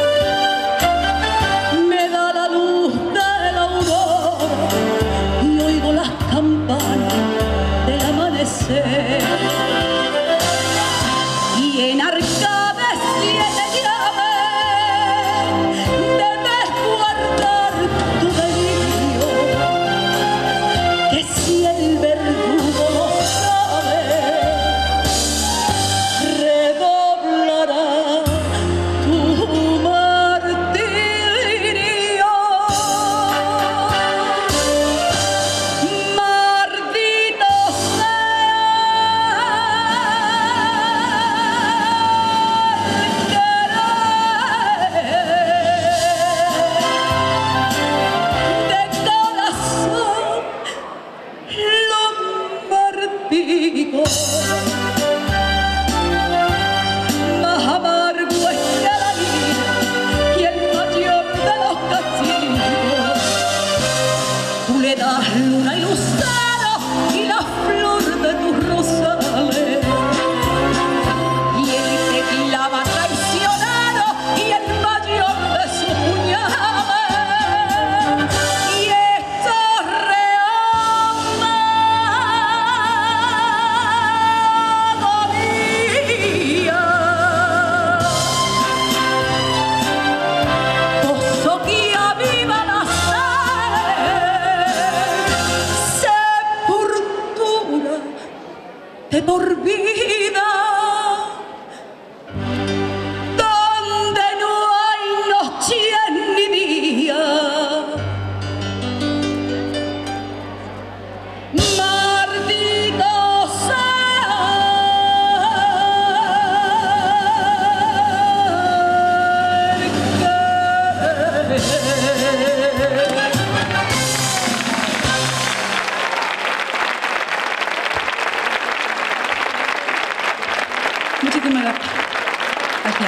Me da la luz de la aurora y oigo las campanas del amanecer. Y en arcades siete llaves debes guardar tu delirio, que si el verdugo lo sabe, redoblará tu de por vida, donde no hay noches ni días. Maldito Muchísimas gracias. Gracias.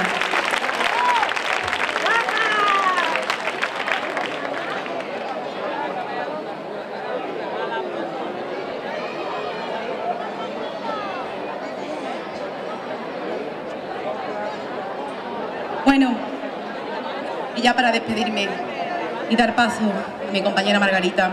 Bueno, y ya para despedirme y dar paso a mi compañera Margarita,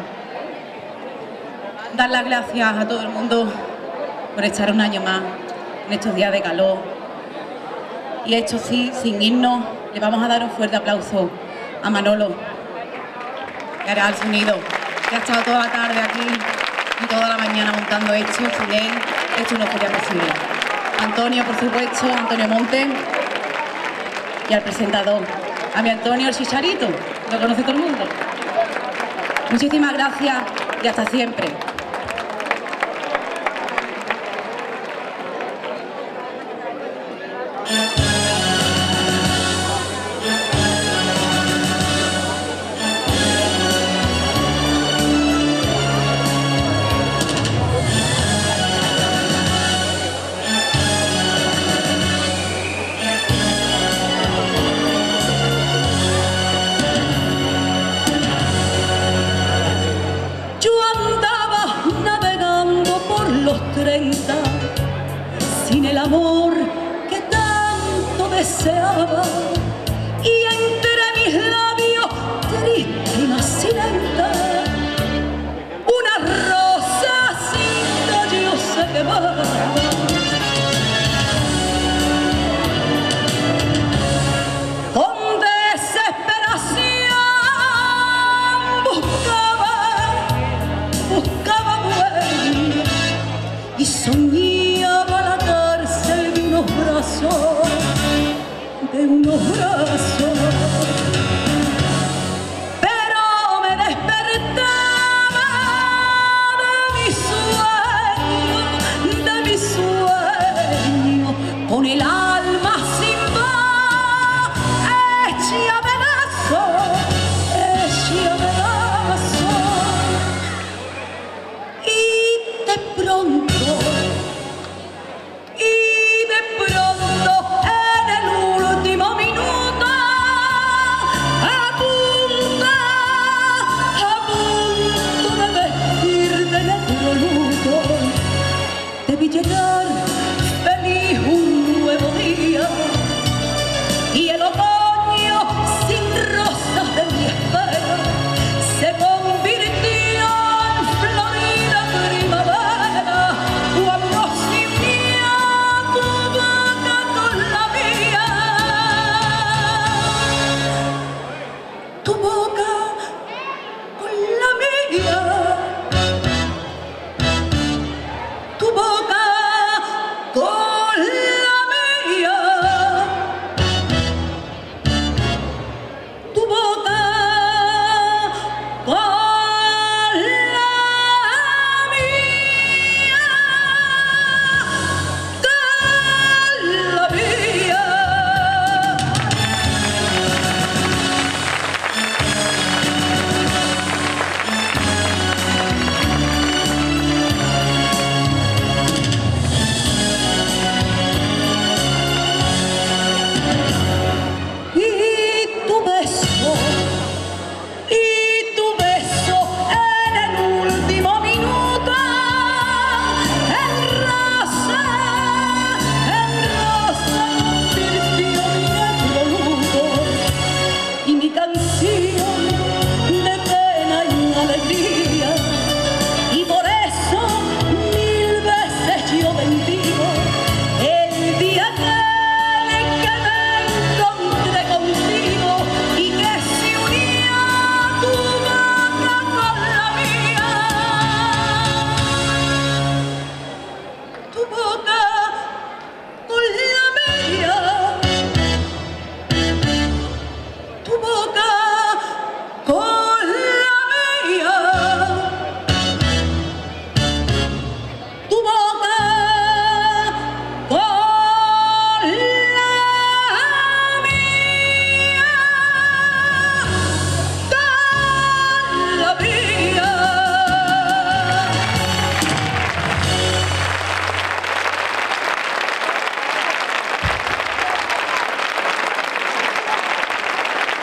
dar las gracias a todo el mundo por estar un año más en estos días de calor. Y esto sí, sin irnos, le vamos a dar un fuerte aplauso a Manolo, que hará el sonido, que ha estado toda la tarde aquí y toda la mañana montando esto. Sin él, esto no sería posible. Antonio, por supuesto, Antonio Monte, y al presentador, a mi Antonio el Chicharito, lo conoce todo el mundo. Muchísimas gracias y hasta siempre. yo andaba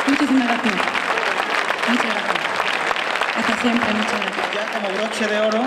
Muchísimas gracias. Muchas gracias. Hasta siempre, muchas gracias. Ya como broche de oro,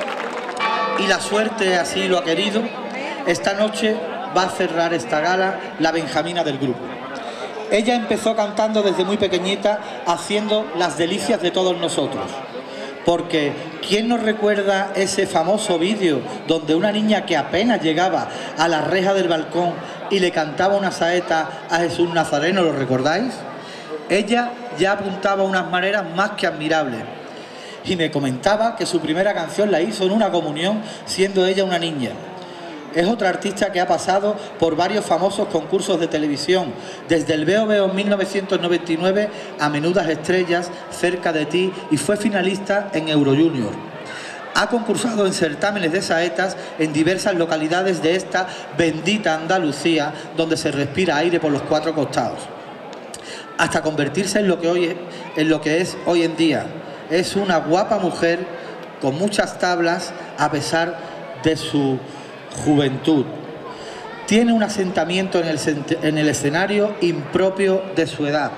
y la suerte así lo ha querido, esta noche va a cerrar esta gala la Benjamina del grupo. Ella empezó cantando desde muy pequeñita, haciendo las delicias de todos nosotros. Porque, ¿quién nos recuerda ese famoso vídeo donde una niña que apenas llegaba a la reja del balcón y le cantaba una saeta a Jesús Nazareno? ¿Lo recordáis? Ella ya apuntaba unas maneras más que admirables. Y me comentaba que su primera canción la hizo en una comunión, siendo ella una niña. Es otra artista que ha pasado por varios famosos concursos de televisión, desde el Veo Veo en mil novecientos noventa y nueve a Menudas Estrellas, Cerca de ti, y fue finalista en Eurojunior. Ha concursado en certámenes de saetas en diversas localidades de esta bendita Andalucía, donde se respira aire por los cuatro costados, hasta convertirse en lo que, hoy es, en lo que es hoy en día. Es una guapa mujer con muchas tablas a pesar de su juventud. Tiene un asentamiento en el, en el escenario impropio de su edad.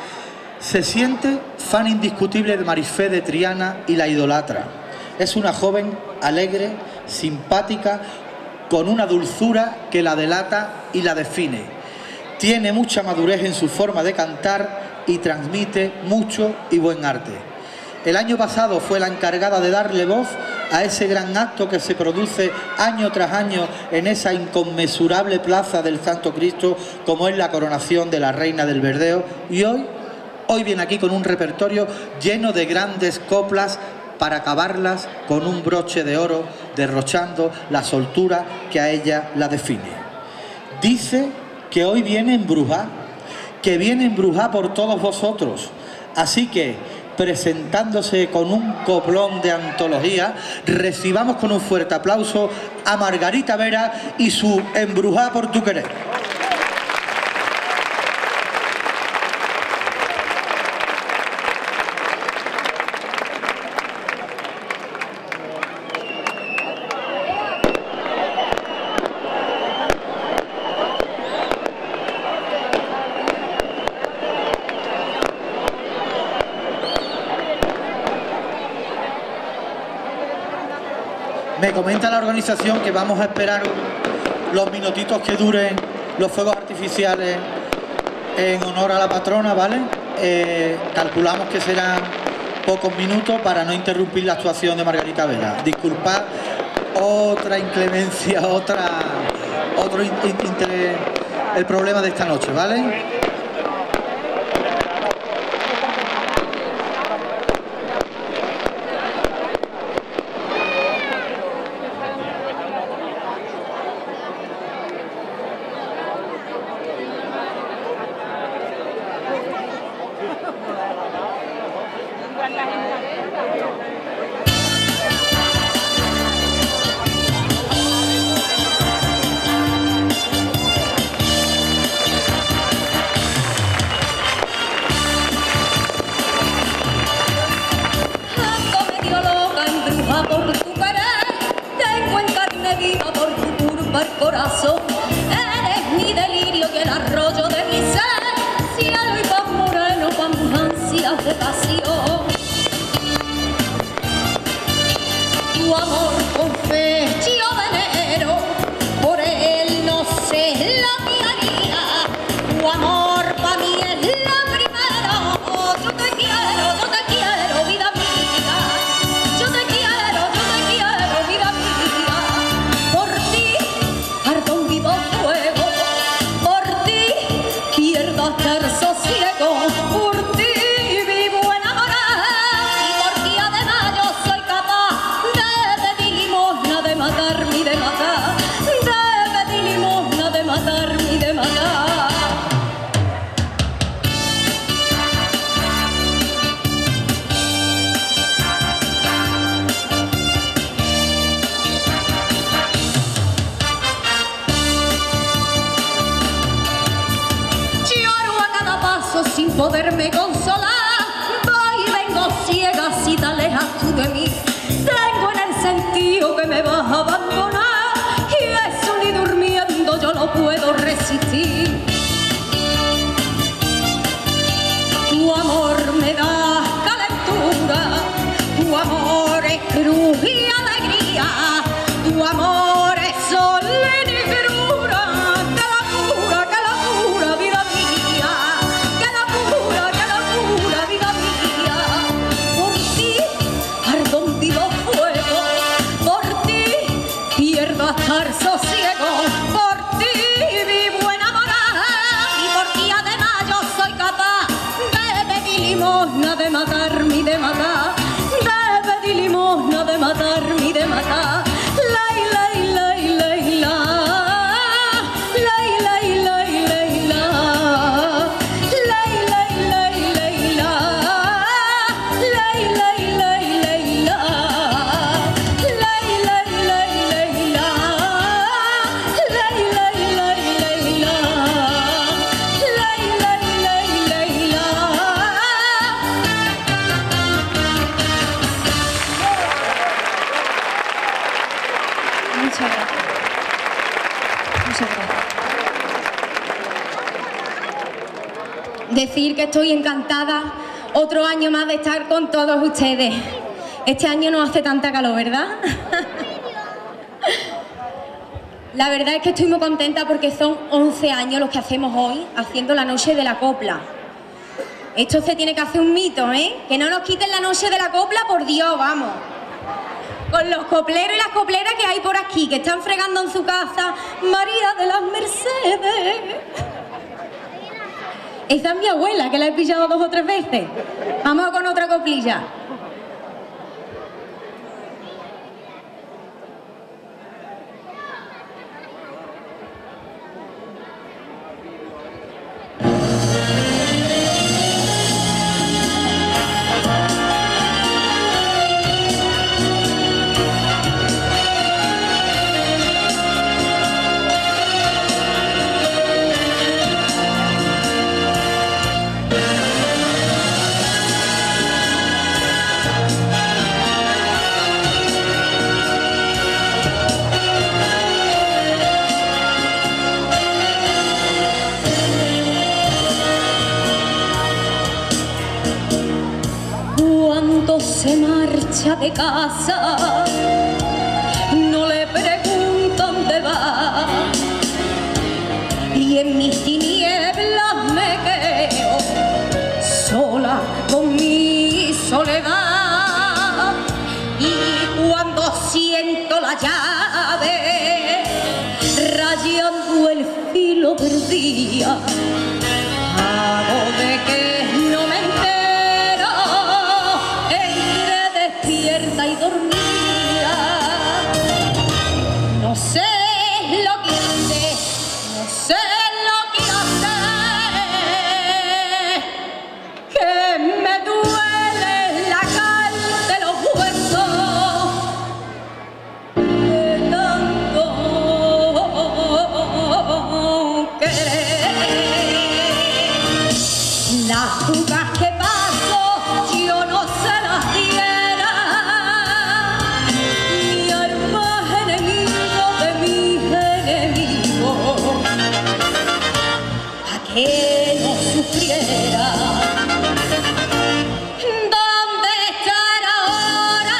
Se siente fan indiscutible de Marifé de Triana y la idolatra. Es una joven alegre, simpática, con una dulzura que la delata y la define. Tiene mucha madurez en su forma de cantar y transmite mucho y buen arte. El año pasado fue la encargada de darle voz a ese gran acto que se produce año tras año en esa inconmensurable plaza del Santo Cristo, como es la coronación de la Reina del Verdeo. Y hoy, hoy viene aquí con un repertorio lleno de grandes coplas para acabarlas con un broche de oro, derrochando la soltura que a ella la define. Dice que hoy viene embrujada, que viene embrujada por todos vosotros. Así que, presentándose con un coplón de antología, recibamos con un fuerte aplauso a Margarita Vera y su Embrujada por tu querer. Me comenta la organización que vamos a esperar los minutitos que duren los fuegos artificiales en honor a la patrona, ¿vale? Eh, calculamos que serán pocos minutos para no interrumpir la actuación de Margarita Vera. Disculpad otra inclemencia, otra, otro in, in, inter, el problema de esta noche, ¿vale? Corazón, eres mi delirio y el arroyo de mi ser, cielo y paz moreno con mis ansias de pasión. Tu amor con fecha de enero, por él no sé la que haría. Tu amor para mí es la primera. Yo te quiero, yo te quiero, vida mía. Yo te quiero, yo te quiero, vida mía. Por ti ardo un vivo fuego, por ti pierdo hasta el sosiego, por ti vivo enamorada, y por ti además yo soy capaz de pedir limosna, de matarme y de matar, de pedir limosna, de matarme y de matar. Sin poderme consolar, voy y vengo ciega si te alejas tú de mí. Tengo en el sentido que me vas a abandonar, y eso ni durmiendo yo no puedo resistir. de matar, de pedir limosna, de matarme y de matar. Lai, lai, lai, lai, la. Lai, lai, lai, lai, la. Lai, lai, lai, lai, la. Lai, lai, lai, lai, la. Lai, lai, lai, lai, la. Lai, lai, lai, lai, la. Lai, lai, lai, lai, la. Muchas gracias. Muchas gracias. Decir que estoy encantada otro año más de estar con todos ustedes. Este año no hace tanta calor, ¿verdad? La verdad es que estoy muy contenta porque son once años los que hacemos hoy haciendo la noche de la copla. Esto se tiene que hacer un mito, ¿eh? Que no nos quiten la noche de la copla, por Dios, vamos. Con los copleros y las copleras que hay por aquí, que están fregando en su casa, María de las Mercedes. Esa es mi abuela, que la he pillado dos o tres veces. Vamos con otra coplilla. Cuando se marcha de casa, no le pregunto dónde va, y en mis tinieblas me quedo sola con mi soledad. Y cuando siento la llave rayando el filo del día, hago de que no me entero, entre despierta y dormida. No sé lo que hace, no sé lo que hace, que me duele la carne de los huesos de tanto querer. Las fugas que paso yo no se las diera, mi alma es enemigo de mis enemigos, a que no sufriera. ¿Dónde estará ahora?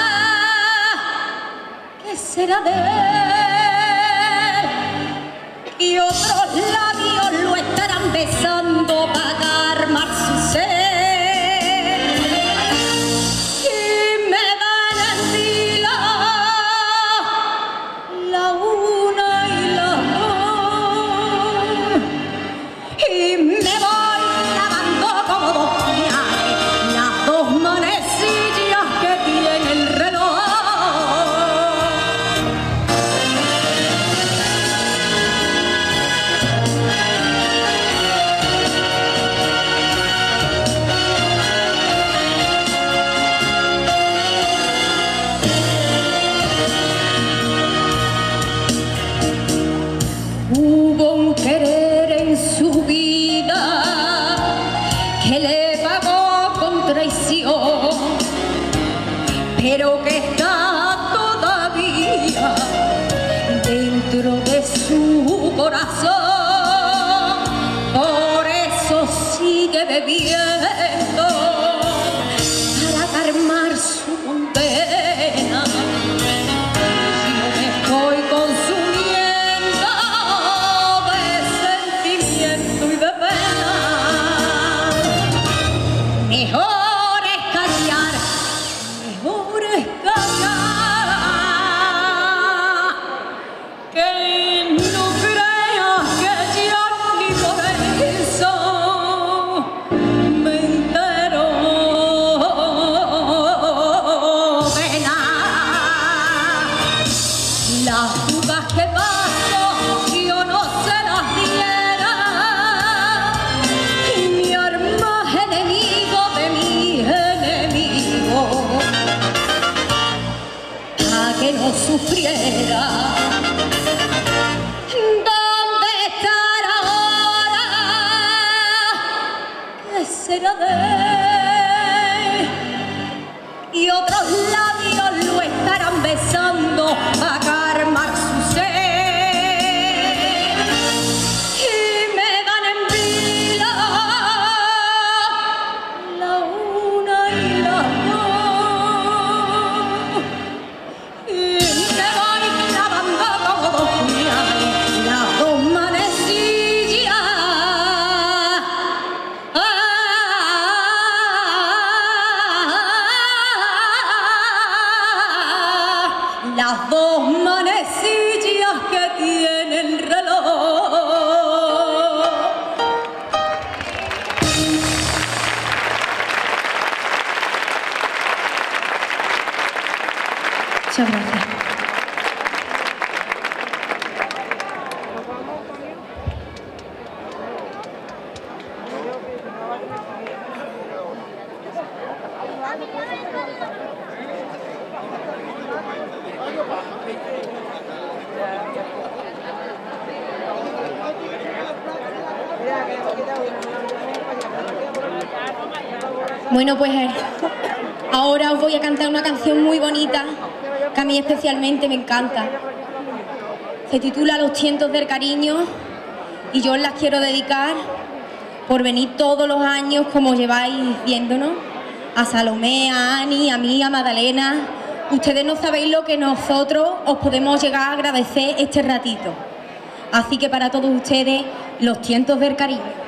¿Qué será de él? Y otros labios lo estarán besando para calmar su sed. Y me dan en fila la una y la dos, y me voy lavando como dos pañales las dos manecillas que tiene el reloj. Hubo un querer en su vida que le pagó con traición, pero que está todavía dentro de su corazón. Por eso sigue bebiendo para calmar su condena. Yo me estoy consumiendo de sentimiento y de pena. Mejor es callar, mejor es callar, que no creas que yo ni por eso me entero. será de él. Y otros labios lo estarán besando a calmar su sed. Y me dan en vila la una y la dos. Y me voy clavando como dos puñales las dos manecillas. Las dos manecillas que tiene el reloj. Muchas gracias. Bueno, pues eh, ahora os voy a cantar una canción muy bonita que a mí especialmente me encanta. Se titula Los tientos del cariño y yo os las quiero dedicar por venir todos los años como lleváis viéndonos, a Salomé, a Ani, a mí, a Magdalena. Ustedes no sabéis lo que nosotros os podemos llegar a agradecer este ratito. Así que para todos ustedes, los tientos del cariño.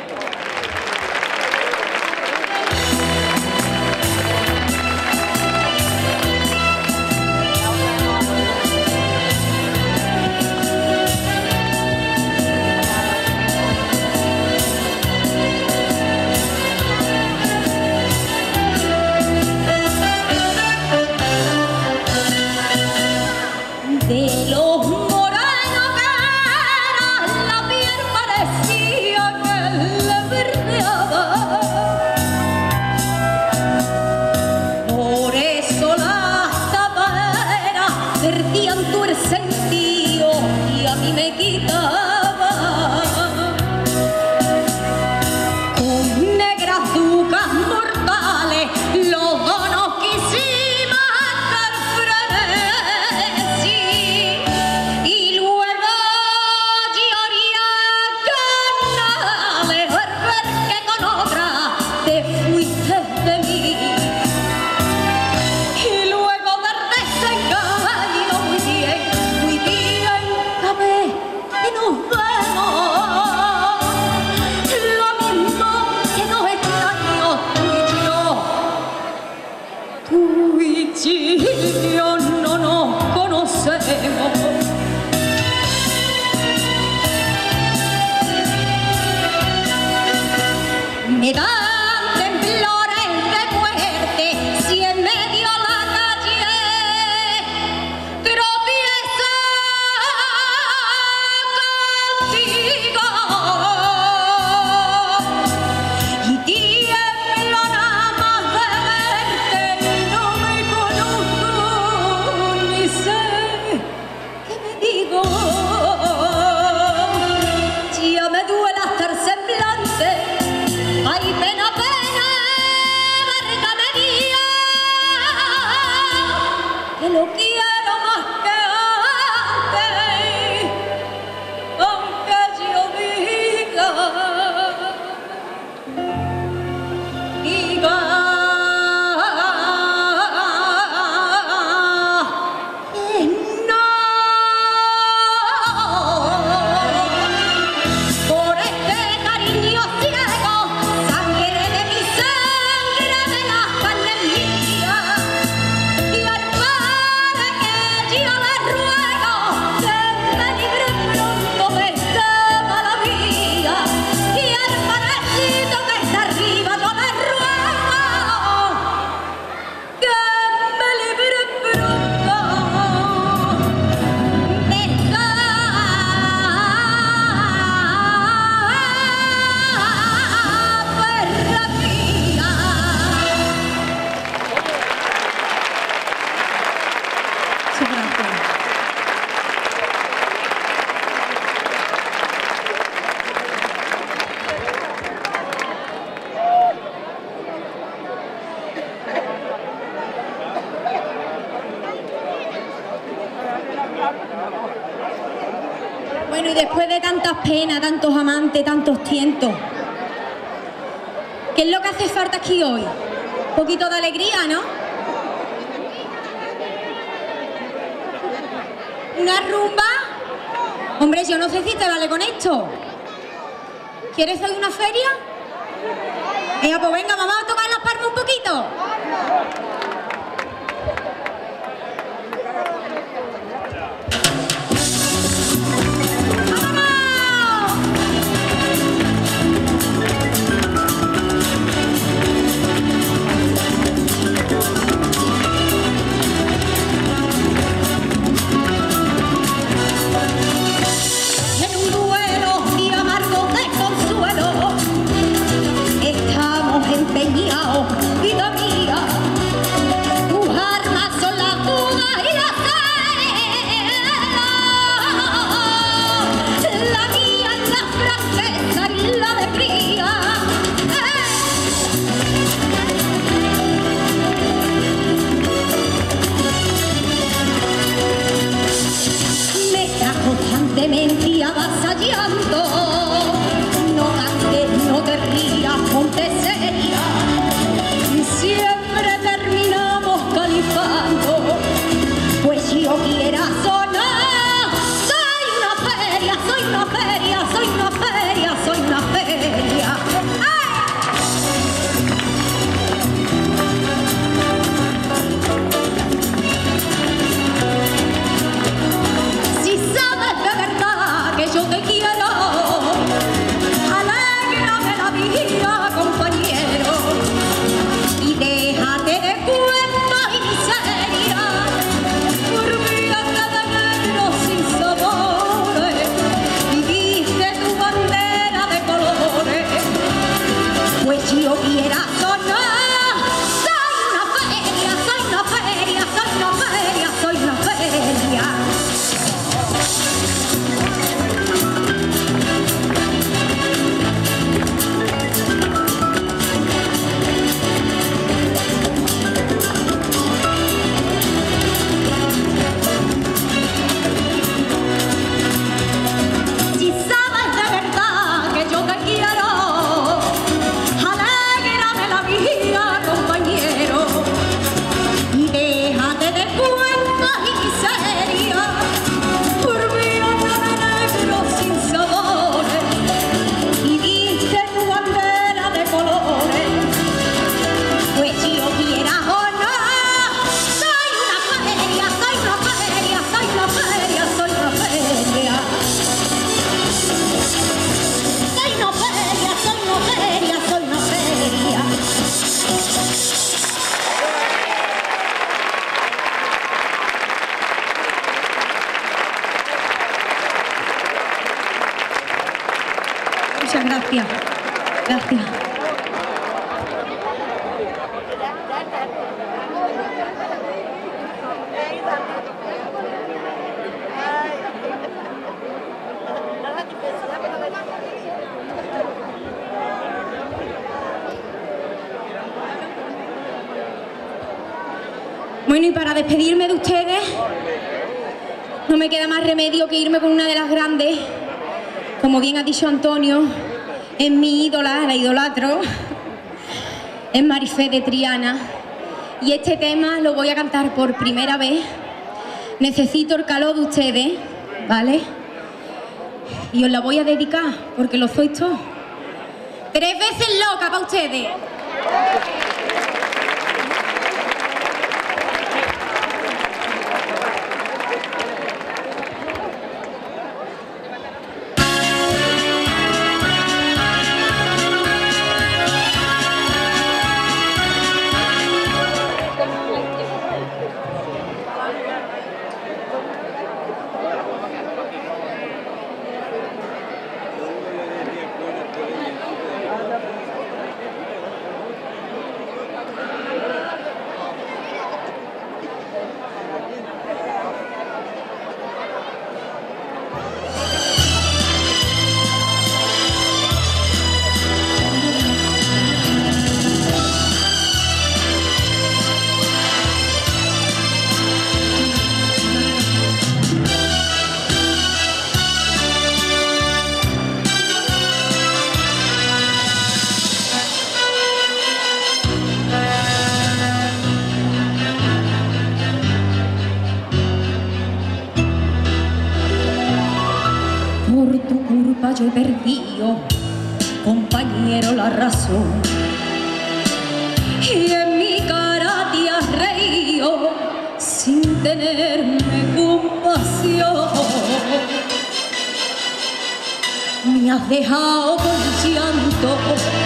De los morenos que eran, la piel parecía que le verdeaba. Por eso las taperas perdían tu el sentido y a mí me quitaban. Con negras ducas mortales los dos nos quisimos hacer frenesí. Y luego lloría canales al ver que con otra te fuiste de mí. Y luego del desengaño, muy bien, muy bien, a ver que nos vemos. Lo mismo que dos extraños, tú y yo, tú y yo no nos conocemos. Me dan temblores de muerte si en medio la calle tropieza contigo. Y tiemblo nada más de verte, no me conozco ni sé qué me digo. Ya me duele hasta el semblante. Ay, pena, pena, válgame Dios. Bueno, y después de tantas penas, tantos amantes, tantos tientos, ¿qué es lo que hace falta aquí hoy? Un poquito de alegría, ¿no? ¿Una rumba? Hombre, yo no sé si te vale con esto. ¿Quieres hoy una feria? Venga, pues venga, vamos a tocar las palmas un poquito. Vida mía, tus armas son la duda y la cera, la mía es la franqueza y la alegría. Me está constantemente avasallando, no cantes, no te rías, ponte seria. Siempre terminamos califando, pues yo quiera sonar. Soy una feria, soy una feria, soy una feria, soy una feria. Si sabes de verdad que yo te quiero, alégrame la vida, compañero. Déjate de cuentos y miseria, olvídate de negros sin sabores y viste tu bandera de colores, pues yo quiera sonar. Soy una feria, soy una feria, soy una feria, soy una feria. Muchas gracias. Gracias. Bueno, y para despedirme de ustedes, no me queda más remedio que irme con una de las grandes. Como bien ha dicho Antonio, es mi ídola, la idolatro, es Marifé de Triana. Y este tema lo voy a cantar por primera vez. Necesito el calor de ustedes, ¿vale? Y os la voy a dedicar, porque lo sois todos. Tres veces loca para ustedes. perdió, compañero, la razón. Y en mi cara te has reído sin tenerme compasión. Me has dejado con llanto,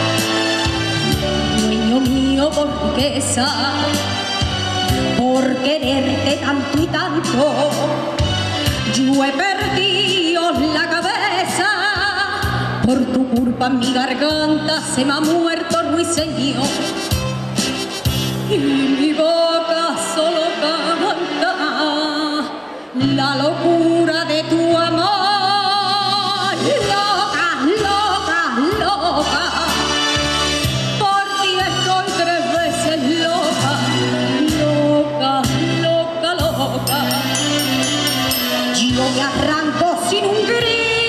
dueño mío por riqueza, por quererte tanto y tanto. Yo he perdido la cabeza, por tu culpa mi garganta se me ha muerto ruiseñor. Y mi boca solo canta la locura de tu amor. Loca, loca, loca, por ti estoy tres veces loca. Loca, loca, loca, yo me arranco sin un grito.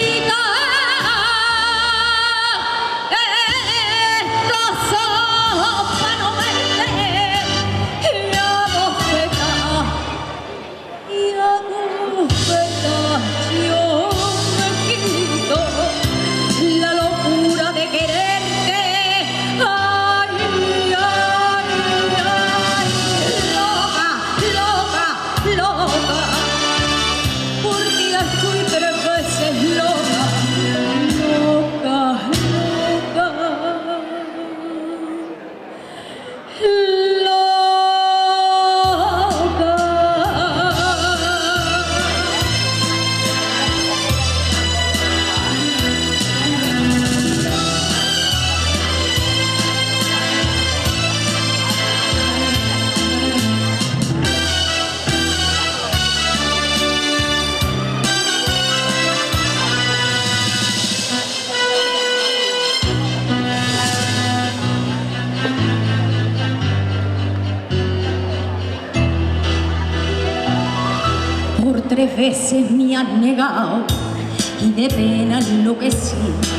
Tres veces me han negado y de pena enloquecí.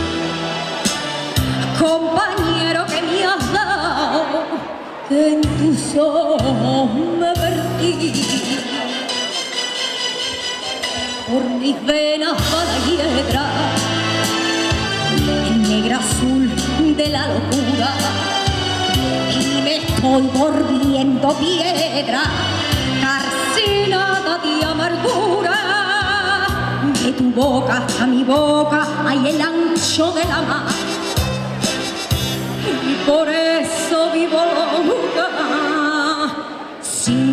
Compañero que me has dado, que en tus ojos me perdí. Por mis venas va la hiedra, el negro azul de la locura, y me estoy volviendo piedra, carcinada de amargura. De tu boca hasta mi boca hay el ancho de la mar, y por eso vivo loca, sin